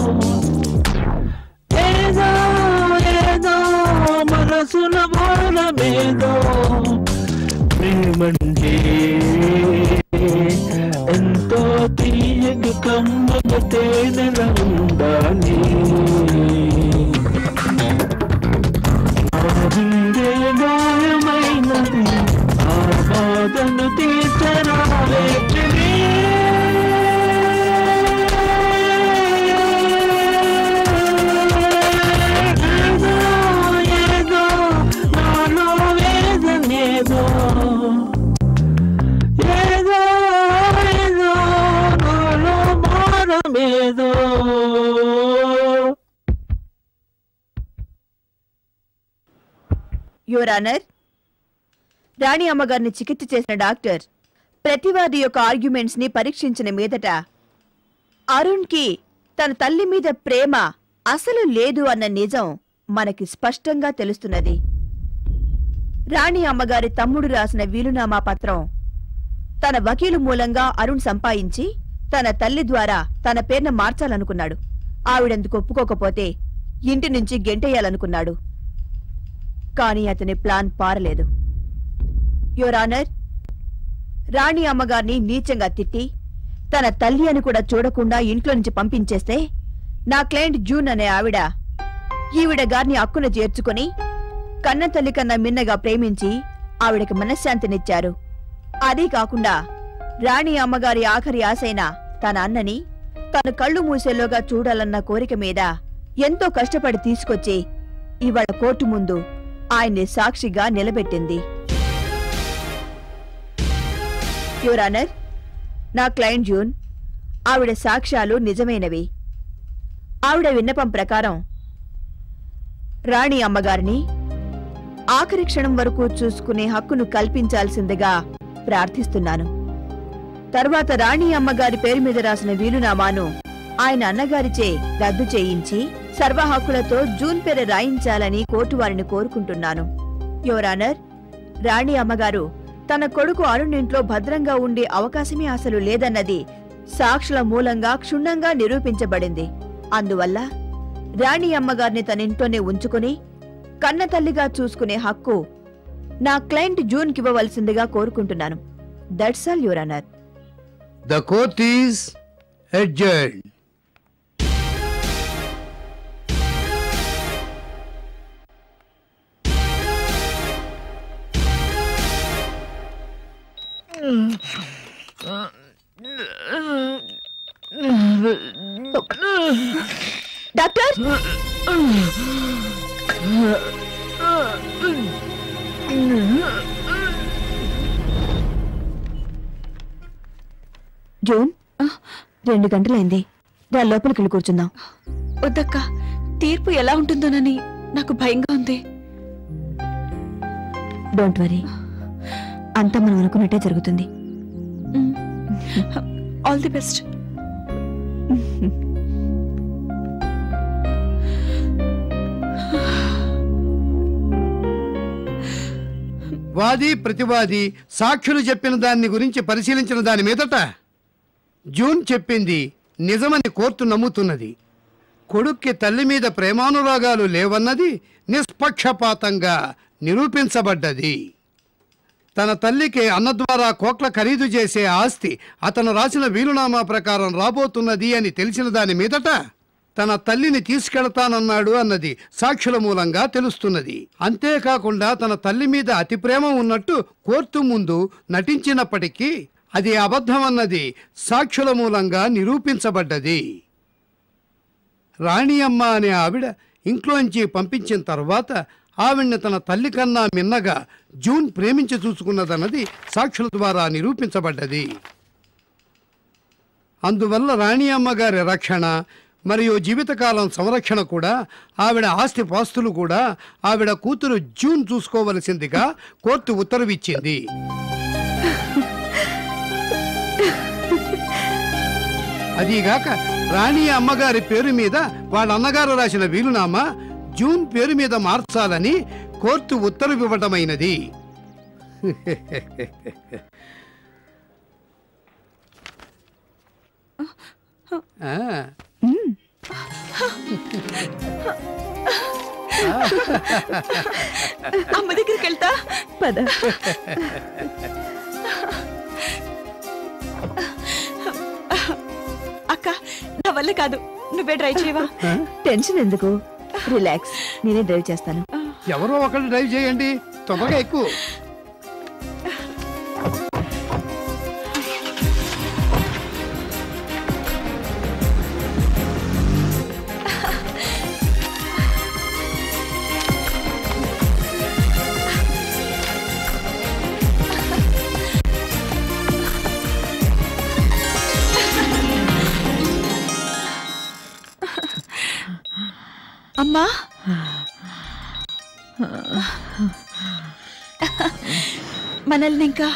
ఏదో ఏదో మనసుల భారమేదో, ప్రేమంటే ఎంతో తీయగ కమ్మగ తేనెల ఉండాలి. గుండె గాయమైనది, ఆ బాధను తీర్చరాలే. యువర్ ఆనర్, రాణి అమ్మగారిని చికిత్స చేసిన డాక్టర్ ప్రతివాది యొక్క ఆర్గ్యుమెంట్స్ ని పరీక్షించిన మీదట అరుణ్ కి తన తల్లి మీద ప్రేమ అసలు లేదు అన్న నిజం మనకి స్పష్టంగా తెలుస్తున్నది. రాణి అమ్మగారి తమ్ముడు రాసిన వీలునామా పత్రం తన వకీలు మూలంగా అరుణ్ సంపాదించి తన తల్లి ద్వారా తన పేరును మార్చాలనుకున్నాడు. ఆవిడెందుకు ఒప్పుకోకపోతే ఇంటి నుంచి గెంటేయాలనుకున్నాడు. కానీ అతని ప్లాన్ పారలేదు. యువర్ ఆనర్, రాణి అమ్మగారిని నీచంగా తిట్టి తన తల్లి అని కూడా చూడకుండా ఇంట్లో నుంచి పంపించేస్తే నా క్లయింట్ జూన్ అనే ఆవిడ ఈవిడ గారిని అక్కున చేర్చుకుని కన్న తల్లి కన్నా మిన్నగా ప్రేమించి ఆవిడకి మనశ్శాంతినిచ్చారు. అదీ కాకుండా రాణి అమ్మగారి ఆఖరి ఆశైన తన అన్నని తను కళ్ళు మూసేలోగా చూడాలన్న కోరిక మీద ఎంతో కష్టపడి తీసుకొచ్చి ఇవాళ కోర్టు ముందు ఆయన్ని సాక్షిగా నిలబెట్టింది. యువర్ ఆనర్, నా క్లయింట్ జూన్ ఆవిడ సాక్ష్యాలు నిజమైనవి. ఆవిడ విన్నపం ప్రకారం రాణి అమ్మగారిని ఆఖరి క్షణం వరకు చూసుకునే హక్కును కల్పించాల్సిందిగా ప్రార్థిస్తున్నాను. తర్వాత రాణి అమ్మగారి పేరు మీద రాసిన వీలునామాను ఆయన అన్నగారిచే రద్దు చేయించి సర్వ హక్కులతో జూన్ పేరు రాయించాలని కోర్టు వారిని కోరుకుంటున్నాను. యువర్ ఆనర్, రాణి అమ్మగారు తన కొడుకు అరుణ్ ఇంట్లో భద్రంగా ఉండే అవకాశమే అసలు లేదన్నది సాక్షుల మూలంగా క్షుణ్ణంగా నిరూపించబడింది. అందువల్ల రాణి అమ్మగారిని తన ఇంట్లోనే ఉంచుకుని కన్న తల్లిగా చూసుకునే హక్కు నా క్లయింట్ జూన్ కివ్వవలసిందిగా కోరుకుంటున్నాను. That's all your honour. The court is adjourned. Doctor, June రెండు గంటలైంది. రా లోపలికి వెళ్ళి కూర్చుందాం. వద్దక్క, తీర్పు ఎలా ఉంటుందోనని నాకు భయంగా ఉంది. డోంట్ వరీ, అంతా మనం అనుకున్నట్టే జరుగుతుంది. All the best. వాది ప్రతివాది సాక్షులు చెప్పిన దాన్ని గురించి పరిశీలించిన దాని మీదట జూన్ చెప్పింది నిజమని కోర్టు నమ్ముతున్నది. కొడుక్కి తల్లి మీద ప్రేమానురాగాలు లేవన్నది నిష్పక్షపాతంగా నిరూపించబడ్డది. తన తల్లికి అన్న ద్వారా కోట్ల ఖరీదు చేసే ఆస్తి అతను రాసిన వీలునామా ప్రకారం రాబోతున్నది అని తెలిసిన దాని మీదట తన తల్లిని తీసుకెళ్తానన్నాడు అన్నది సాక్షుల మూలంగా తెలుస్తున్నది. అంతేకాకుండా తన తల్లి మీద అతి ప్రేమ ఉన్నట్టు కోర్టు ముందు నటించినప్పటికీ అది అబద్ధమన్నది సాక్షుల మూలంగా నిరూపించబడ్డది. రాణి అమ్మ అనే ఆవిడ ఇంట్లోంచి పంపించిన తర్వాత ఆవిడ్ని తన తల్లి కన్నా మిన్నగా జూన్ ప్రేమించి చూసుకున్నదన్నది సాక్షుల ద్వారా నిరూపించబడ్డది. అందువల్ల రాణి అమ్మగారి రక్షణ మరియు జీవితకాలం సంరక్షణ కూడా, ఆవిడ ఆస్తి పాస్తులు కూడా ఆవిడ కూతురు జూన్ చూసుకోవలసిందిగా కోర్టు ఉత్తర్విచ్చింది. అదీగాక రాణి అమ్మగారి పేరు మీద వాళ్ళ అన్నగారు రాసిన వీలునామా జూన్ పేరు మీద మార్చాలని కోర్టు ఉత్తర్వివ్వటమైనది. అమ్మ దగ్గరికి వెళ్తా పద. అక్క, నా వల్ల కాదు, నువ్వే డ్రైవ్ చేయవా? టెన్షన్ ఎందుకు, రిలాక్స్, నేనే డ్రైవ్ చేస్తాను. ఎవరో ఒకళ్ళు డ్రైవ్ చేయండి, తొందరగా ఎక్కువ. అమ్మా, మనల్ని ఇంకా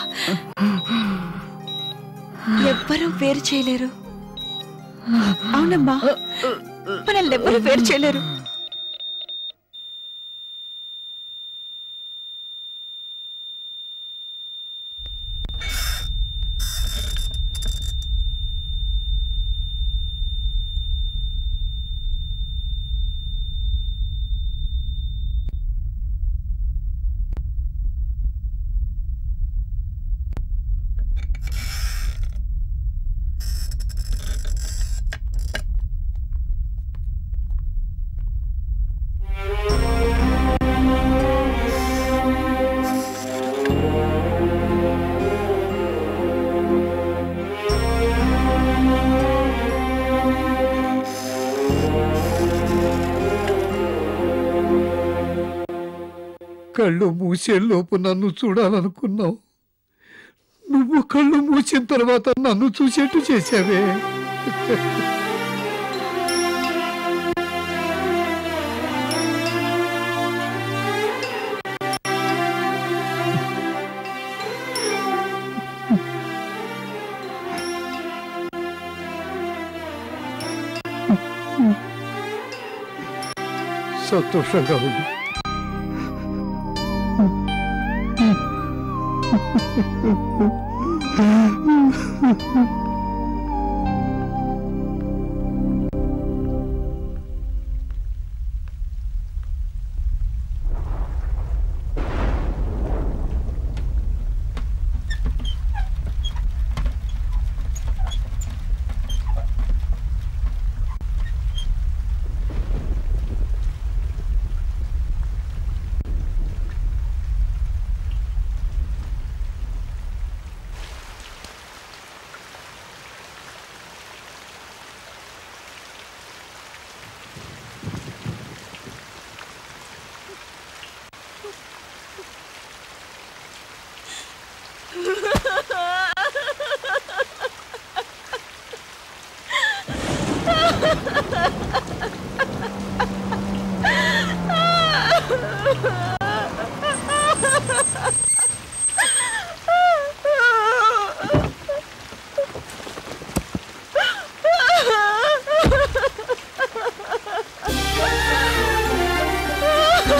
ఎవ్వరూ వేరు చేయలేరు. అవునమ్మా, మనల్ని ఎవ్వరూ వేరు చేయలేరు. కళ్ళు మూసే లోపు నన్ను చూడాలనుకున్నావు, నువ్వు కళ్ళు మూసిన తర్వాత నన్ను చూసేట్టు చేశావే. సంతోషంగా ఉంది.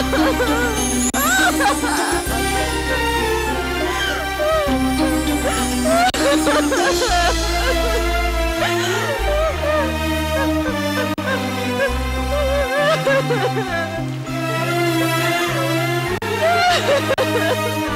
Ha ha ha!